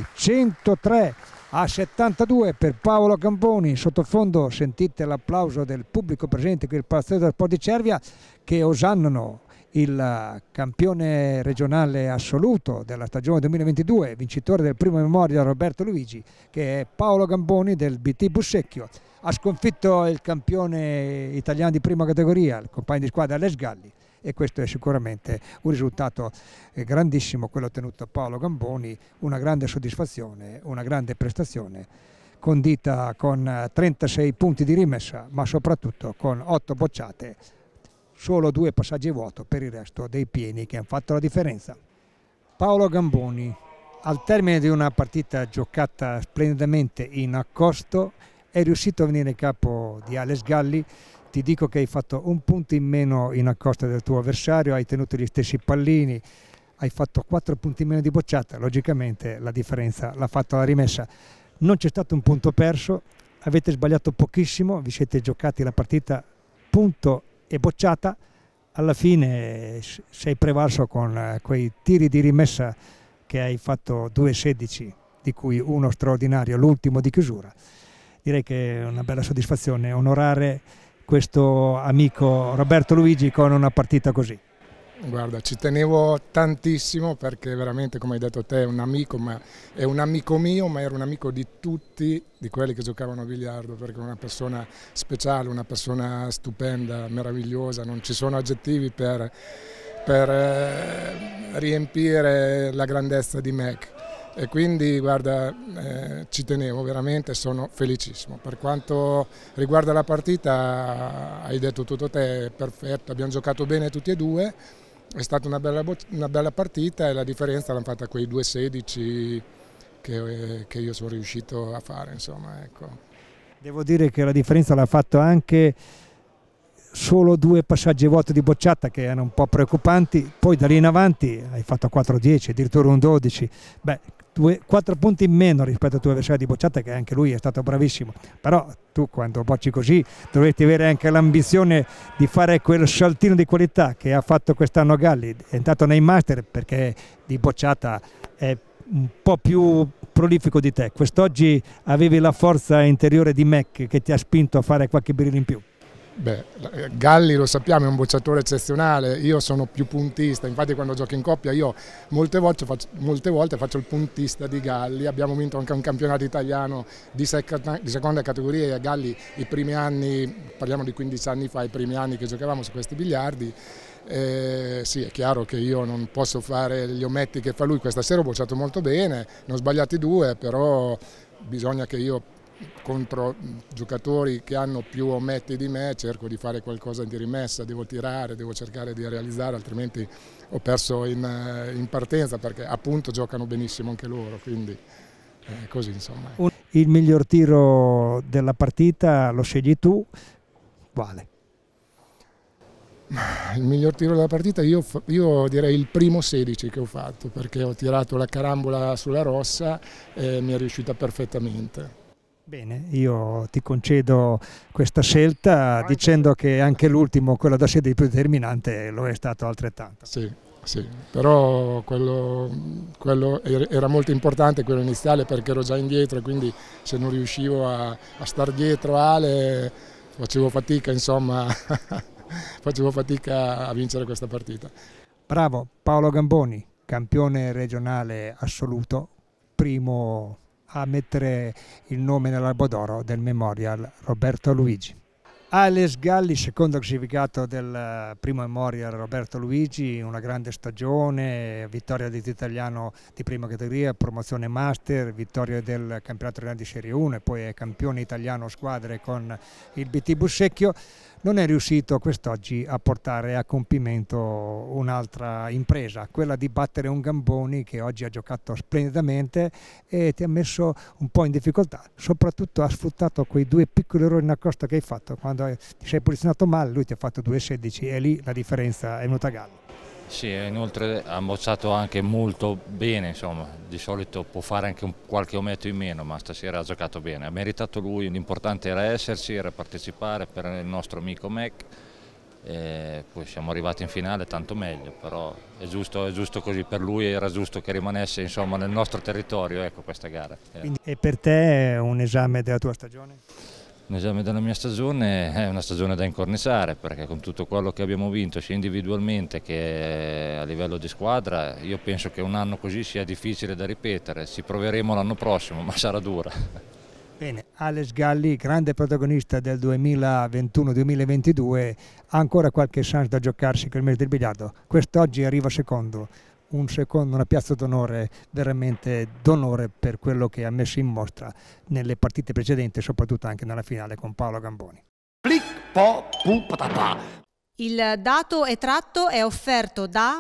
103-72 per Paolo Gamboni. Sottofondo sentite l'applauso del pubblico presente qui al Palazzetto dello Sport di Cervia, che osannano il campione regionale assoluto della stagione 2022, vincitore del primo Memorial Roberto Luigi, che è Paolo Gamboni del BT Bussecchio. Ha sconfitto il campione italiano di prima categoria, il compagno di squadra Alex Galli, e questo è sicuramente un risultato grandissimo quello ottenuto da Paolo Gamboni, una grande soddisfazione, una grande prestazione condita con 36 punti di rimessa, ma soprattutto con 8 bocciate, solo 2 passaggi vuoto per il resto dei pieni che hanno fatto la differenza. Paolo Gamboni, al termine di una partita giocata splendidamente in accosto, è riuscito a venire in capo di Alex Galli. Ti dico che hai fatto un punto in meno in accosto del tuo avversario, hai tenuto gli stessi pallini, hai fatto 4 punti in meno di bocciata, logicamente la differenza l'ha fatta la rimessa. Non c'è stato un punto perso, avete sbagliato pochissimo, vi siete giocati la partita punto e bocciata, alla fine sei prevalso con quei tiri di rimessa che hai fatto 2-16, di cui uno straordinario, l'ultimo di chiusura. Direi che è una bella soddisfazione onorare questo amico Roberto Luigi con una partita così. Guarda, ci tenevo tantissimo perché veramente, come hai detto te, è un amico, ma è un amico mio, ma era un amico di tutti, di quelli che giocavano a biliardo, perché è una persona speciale, una persona stupenda, meravigliosa, non ci sono aggettivi per riempire la grandezza di Mac. e quindi guarda, ci tenevo veramente, sono felicissimo. Per quanto riguarda la partita, hai detto tutto te, perfetto, abbiamo giocato bene tutti e due, è stata una bella partita e la differenza l'hanno fatta quei 2-16 che io sono riuscito a fare, insomma, ecco. Devo dire che la differenza l'ha fatto anche solo 2 passaggi vuoti di bocciata che erano un po' preoccupanti, poi da lì in avanti hai fatto 4-10, addirittura un 12, beh, 4 punti in meno rispetto al tuo avversario di bocciata, che anche lui è stato bravissimo, però tu quando bocci così dovresti avere anche l'ambizione di fare quel saltino di qualità che ha fatto quest'anno Galli, è entrato nei master perché di bocciata è un po' più prolifico di te. Quest'oggi avevi la forza interiore di Mac che ti ha spinto a fare qualche brillo in più. Beh, Galli lo sappiamo, è un bocciatore eccezionale, io sono più puntista, infatti quando gioco in coppia io molte volte faccio il puntista di Galli, abbiamo vinto anche un campionato italiano di seconda categoria e Galli i primi anni, parliamo di 15 anni fa, i primi anni che giocavamo su questi biliardi. Sì, è chiaro che io non posso fare gli ometti che fa lui, questa sera ho bocciato molto bene, ne ho sbagliati 2, però bisogna che io contro giocatori che hanno più ometti di me cerco di fare qualcosa di rimessa, devo tirare, devo cercare di realizzare, altrimenti ho perso in partenza, perché appunto giocano benissimo anche loro, quindi così insomma. Il miglior tiro della partita lo scegli tu, quale? Il miglior tiro della partita io direi il primo 16 che ho fatto, perché ho tirato la carambola sulla rossa e mi è riuscita perfettamente. Bene, io ti concedo questa scelta dicendo che anche l'ultimo, quello da 16 più determinante, lo è stato altrettanto. Sì, però quello era molto importante, quello iniziale, perché ero già indietro e quindi se non riuscivo a star dietro Ale facevo fatica, insomma, facevo fatica a vincere questa partita. Bravo, Paolo Gamboni, campione regionale assoluto, primo a mettere il nome nell'albo d'oro del Memorial Roberto Luigi. Alex Galli, secondo classificato del primo Memorial Roberto Luigi, una grande stagione, vittoria di italiano di prima categoria, promozione master, vittoria del campionato regionale di Serie 1 e poi è campione italiano squadre con il BT Bussecchio. Non è riuscito quest'oggi a portare a compimento un'altra impresa, quella di battere un Gamboni che oggi ha giocato splendidamente e ti ha messo un po' in difficoltà, soprattutto ha sfruttato quei 2 piccoli errori in accosto che hai fatto, quando ti sei posizionato male lui ti ha fatto 2,16 e lì la differenza è venuta a galla. Sì, inoltre ha bocciato anche molto bene, insomma, di solito può fare anche qualche ometto in meno, ma stasera ha giocato bene, ha meritato lui, l'importante era esserci, era partecipare per il nostro amico Mac, e poi siamo arrivati in finale, tanto meglio, però è giusto così per lui, era giusto che rimanesse, insomma, nel nostro territorio, ecco, questa gara. Quindi, e per te è un esame della tua stagione? Un esame della mia stagione è una stagione da incorniciare, perché con tutto quello che abbiamo vinto sia individualmente che a livello di squadra, io penso che un anno così sia difficile da ripetere, ci proveremo l'anno prossimo, ma sarà dura. Bene, Alex Galli, grande protagonista del 2021-2022, ha ancora qualche chance da giocarsi con il mese del biliardo, quest'oggi arriva secondo. Una piazza d'onore, veramente d'onore per quello che ha messo in mostra nelle partite precedenti e soprattutto anche nella finale con Paolo Gamboni. Il dato estratto è offerto da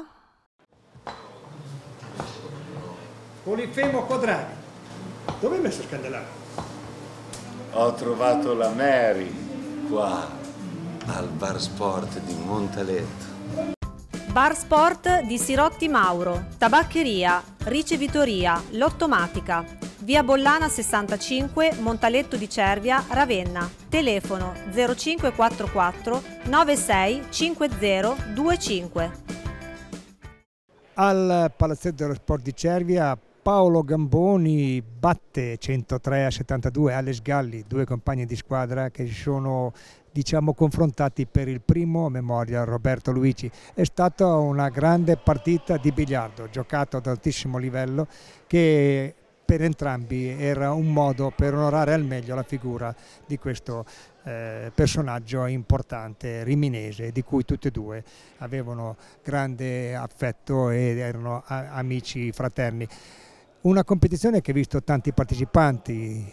Polifemo Quadrani. Dove hai messo il candelario? Ho trovato la Mary qua al Bar Sport di Montaletto. Bar Sport di Sirotti Mauro, tabaccheria, ricevitoria, lottomatica, via Bollana 65, Montaletto di Cervia, Ravenna, telefono 0544 96 5025. Al Palazzetto dello Sport di Cervia Paolo Gamboni batte 103-72 Alex Galli, 2 compagni di squadra che si sono confrontati per il primo Memorial Roberto Luigi. È stata una grande partita di biliardo, giocato ad altissimo livello, che per entrambi era un modo per onorare al meglio la figura di questo personaggio importante riminese, di cui tutti e 2 avevano grande affetto ed erano amici fraterni. Una competizione che ha visto tanti partecipanti,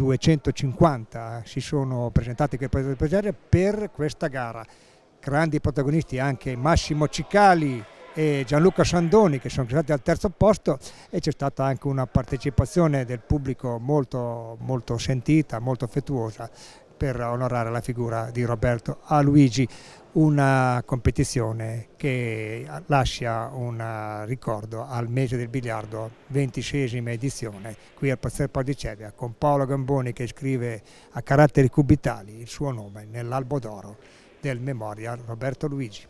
250 si sono presentati per questa gara. Grandi protagonisti anche Massimo Cicali e Gianluca Sandoni, che sono stati al terzo posto, e c'è stata anche una partecipazione del pubblico molto, molto sentita, molto affettuosa, per onorare la figura di Roberto Aluigi. Una competizione che lascia un ricordo al mese del biliardo, 26ª edizione, qui al Palazzetto Sport di Cervia, con Paolo Gamboni che scrive a caratteri cubitali il suo nome nell'albo d'oro del Memorial Roberto Luigi.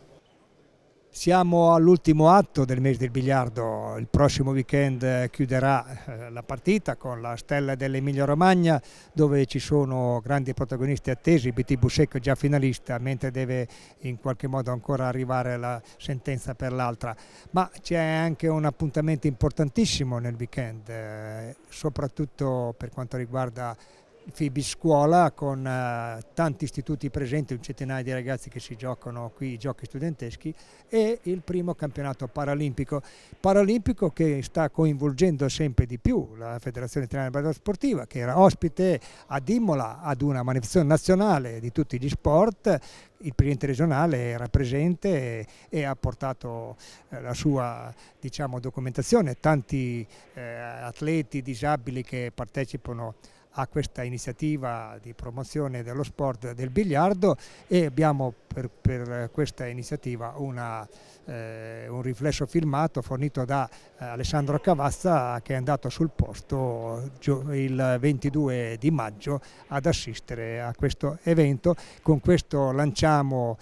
Siamo all'ultimo atto del mese del biliardo. Il prossimo weekend chiuderà la partita con la Stella dell'Emilia Romagna, dove ci sono grandi protagonisti attesi. BT Bussecco già finalista, mentre deve in qualche modo ancora arrivare la sentenza per l'altra. Ma c'è anche un appuntamento importantissimo nel weekend, soprattutto per quanto riguarda Fibis Scuola, con tanti istituti presenti, un centinaio di ragazzi che si giocano qui i giochi studenteschi, e il primo campionato paralimpico che sta coinvolgendo sempre di più la Federazione Italiana di Biliardo Sportiva, che era ospite ad Imola ad una manifestazione nazionale di tutti gli sport. Il presidente regionale era presente e ha portato la sua, diciamo, documentazione, tanti atleti disabili che partecipano a questa iniziativa di promozione dello sport del biliardo, e abbiamo per questa iniziativa un riflesso filmato fornito da Alessandro Cavazza, che è andato sul posto il 22 di maggio ad assistere a questo evento. Con questo lanciamo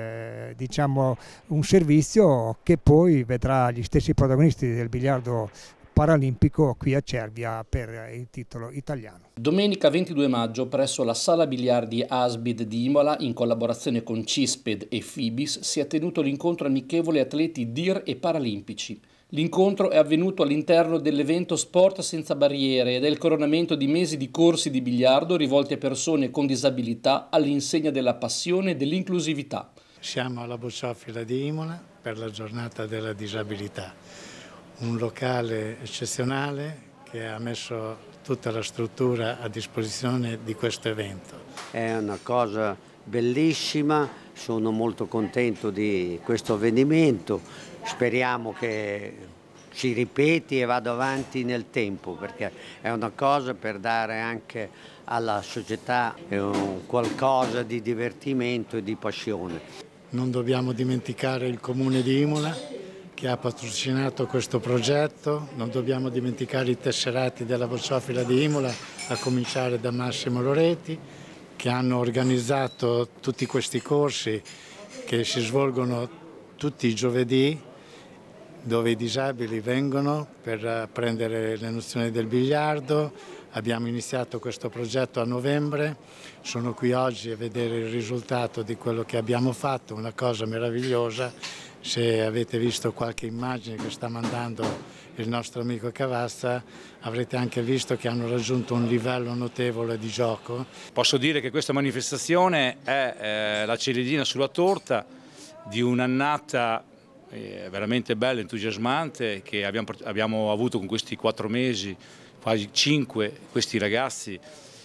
diciamo un servizio che poi vedrà gli stessi protagonisti del biliardo paralimpico qui a Cervia per il titolo italiano. Domenica 22 maggio presso la Sala Biliardi Asbid di Imola, in collaborazione con CISPED e Fibis, si è tenuto l'incontro amichevole atleti DIR e paralimpici. L'incontro è avvenuto all'interno dell'evento Sport senza barriere ed è il coronamento di mesi di corsi di biliardo rivolti a persone con disabilità all'insegna della passione e dell'inclusività. Siamo alla Bocciofila di Imola per la giornata della disabilità. Un locale eccezionale che ha messo tutta la struttura a disposizione di questo evento. È una cosa bellissima, sono molto contento di questo avvenimento, speriamo che si ripeti e vada avanti nel tempo, perché è una cosa per dare anche alla società qualcosa di divertimento e di passione. Non dobbiamo dimenticare il Comune di Imola, che ha patrocinato questo progetto, non dobbiamo dimenticare i tesserati della Bocciofila di Imola, a cominciare da Massimo Loretti, che hanno organizzato tutti questi corsi che si svolgono tutti i giovedì, dove i disabili vengono per apprendere le nozioni del biliardo. Abbiamo iniziato questo progetto a novembre, sono qui oggi a vedere il risultato di quello che abbiamo fatto, una cosa meravigliosa. Se avete visto qualche immagine che sta mandando il nostro amico Cavazza, avrete anche visto che hanno raggiunto un livello notevole di gioco. Posso dire che questa manifestazione è la ciliegina sulla torta di un'annata veramente bella, entusiasmante, che abbiamo avuto con questi 4 mesi, quasi 5, questi ragazzi,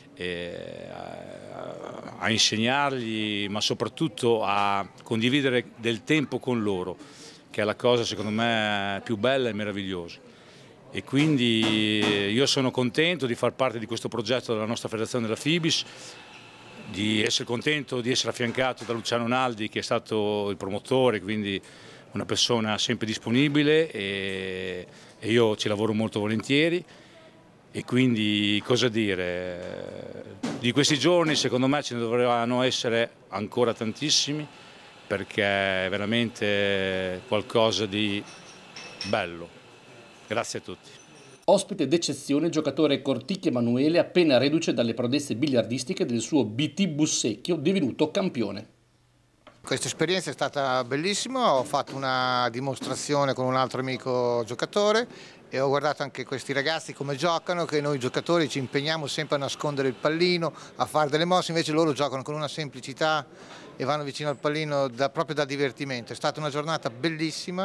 a insegnargli, ma soprattutto a condividere del tempo con loro, che è la cosa secondo me più bella e meravigliosa. E quindi io sono contento di far parte di questo progetto della nostra federazione della Fibis, di essere contento di essere affiancato da Luciano Naldi, che è stato il promotore, quindi una persona sempre disponibile, e io ci lavoro molto volentieri. E quindi cosa dire, di questi giorni secondo me ce ne dovranno essere ancora tantissimi, perché è veramente qualcosa di bello. Grazie a tutti. Ospite d'eccezione il giocatore Corticchia Emanuele, appena reduce dalle prodezze biliardistiche del suo BT Bussecchio, divenuto campione. Questa esperienza è stata bellissima, ho fatto una dimostrazione con un altro amico giocatore e ho guardato anche questi ragazzi come giocano, che noi giocatori ci impegniamo sempre a nascondere il pallino, a fare delle mosse, invece loro giocano con una semplicità e vanno vicino al pallino proprio da divertimento. È stata una giornata bellissima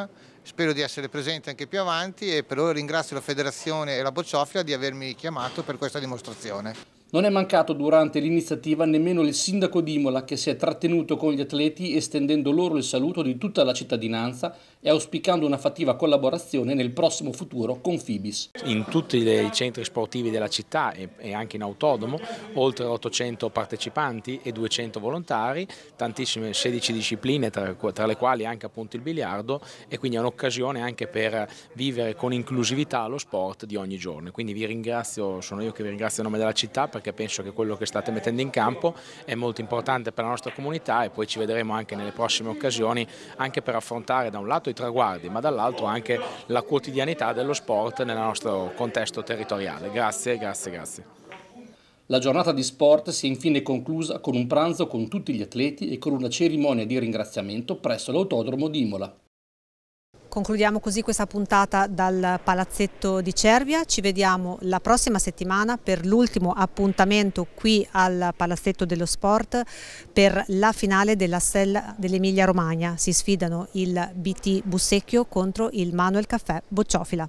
spero di essere presente anche più avanti e per ora ringrazio la federazione e la Bocciofila di avermi chiamato per questa dimostrazione. Non è mancato durante l'iniziativa nemmeno il sindaco di Imola, che si è trattenuto con gli atleti estendendo loro il saluto di tutta la cittadinanza e auspicando una fattiva collaborazione nel prossimo futuro con Fibis. In tutti i centri sportivi della città e anche in autodromo, oltre 800 partecipanti e 200 volontari, tantissime 16 discipline tra le quali anche appunto il biliardo, e quindi è un'occasione anche per vivere con inclusività lo sport di ogni giorno. Quindi vi ringrazio, sono io che vi ringrazio a nome della città, perché penso che quello che state mettendo in campo è molto importante per la nostra comunità, e poi ci vedremo anche nelle prossime occasioni, anche per affrontare da un lato i traguardi ma dall'altro anche la quotidianità dello sport nel nostro contesto territoriale. Grazie, grazie, grazie. La giornata di sport si è infine conclusa con un pranzo con tutti gli atleti e con una cerimonia di ringraziamento presso l'autodromo di Imola. Concludiamo così questa puntata dal Palazzetto di Cervia. Ci vediamo la prossima settimana per l'ultimo appuntamento qui al Palazzetto dello Sport per la finale della Sella dell'Emilia Romagna. Si sfidano il BT Bussecchio contro il Manuel Caffè Bocciofila.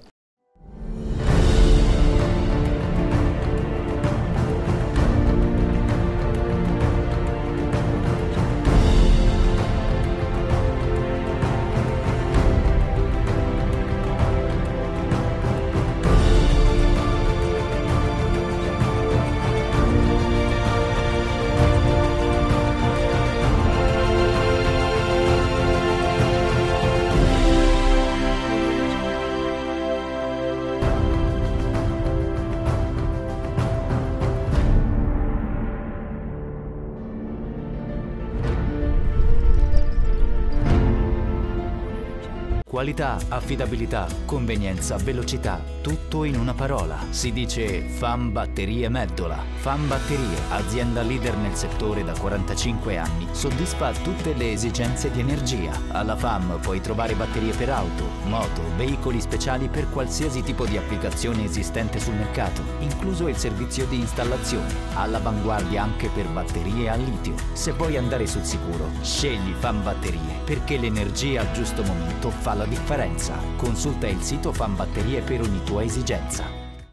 Qualità, affidabilità, convenienza, velocità, tutto in una parola. Si dice FAM Batterie Meddola. FAM Batterie, azienda leader nel settore da 45 anni, soddisfa tutte le esigenze di energia. Alla FAM puoi trovare batterie per auto, moto, veicoli speciali per qualsiasi tipo di applicazione esistente sul mercato, incluso il servizio di installazione, all'avanguardia anche per batterie a litio. Se vuoi andare sul sicuro, scegli FAM Batterie, perché l'energia al giusto momento fa la differenza. Consulta il sito FAM Batterie per ogni tua esigenza.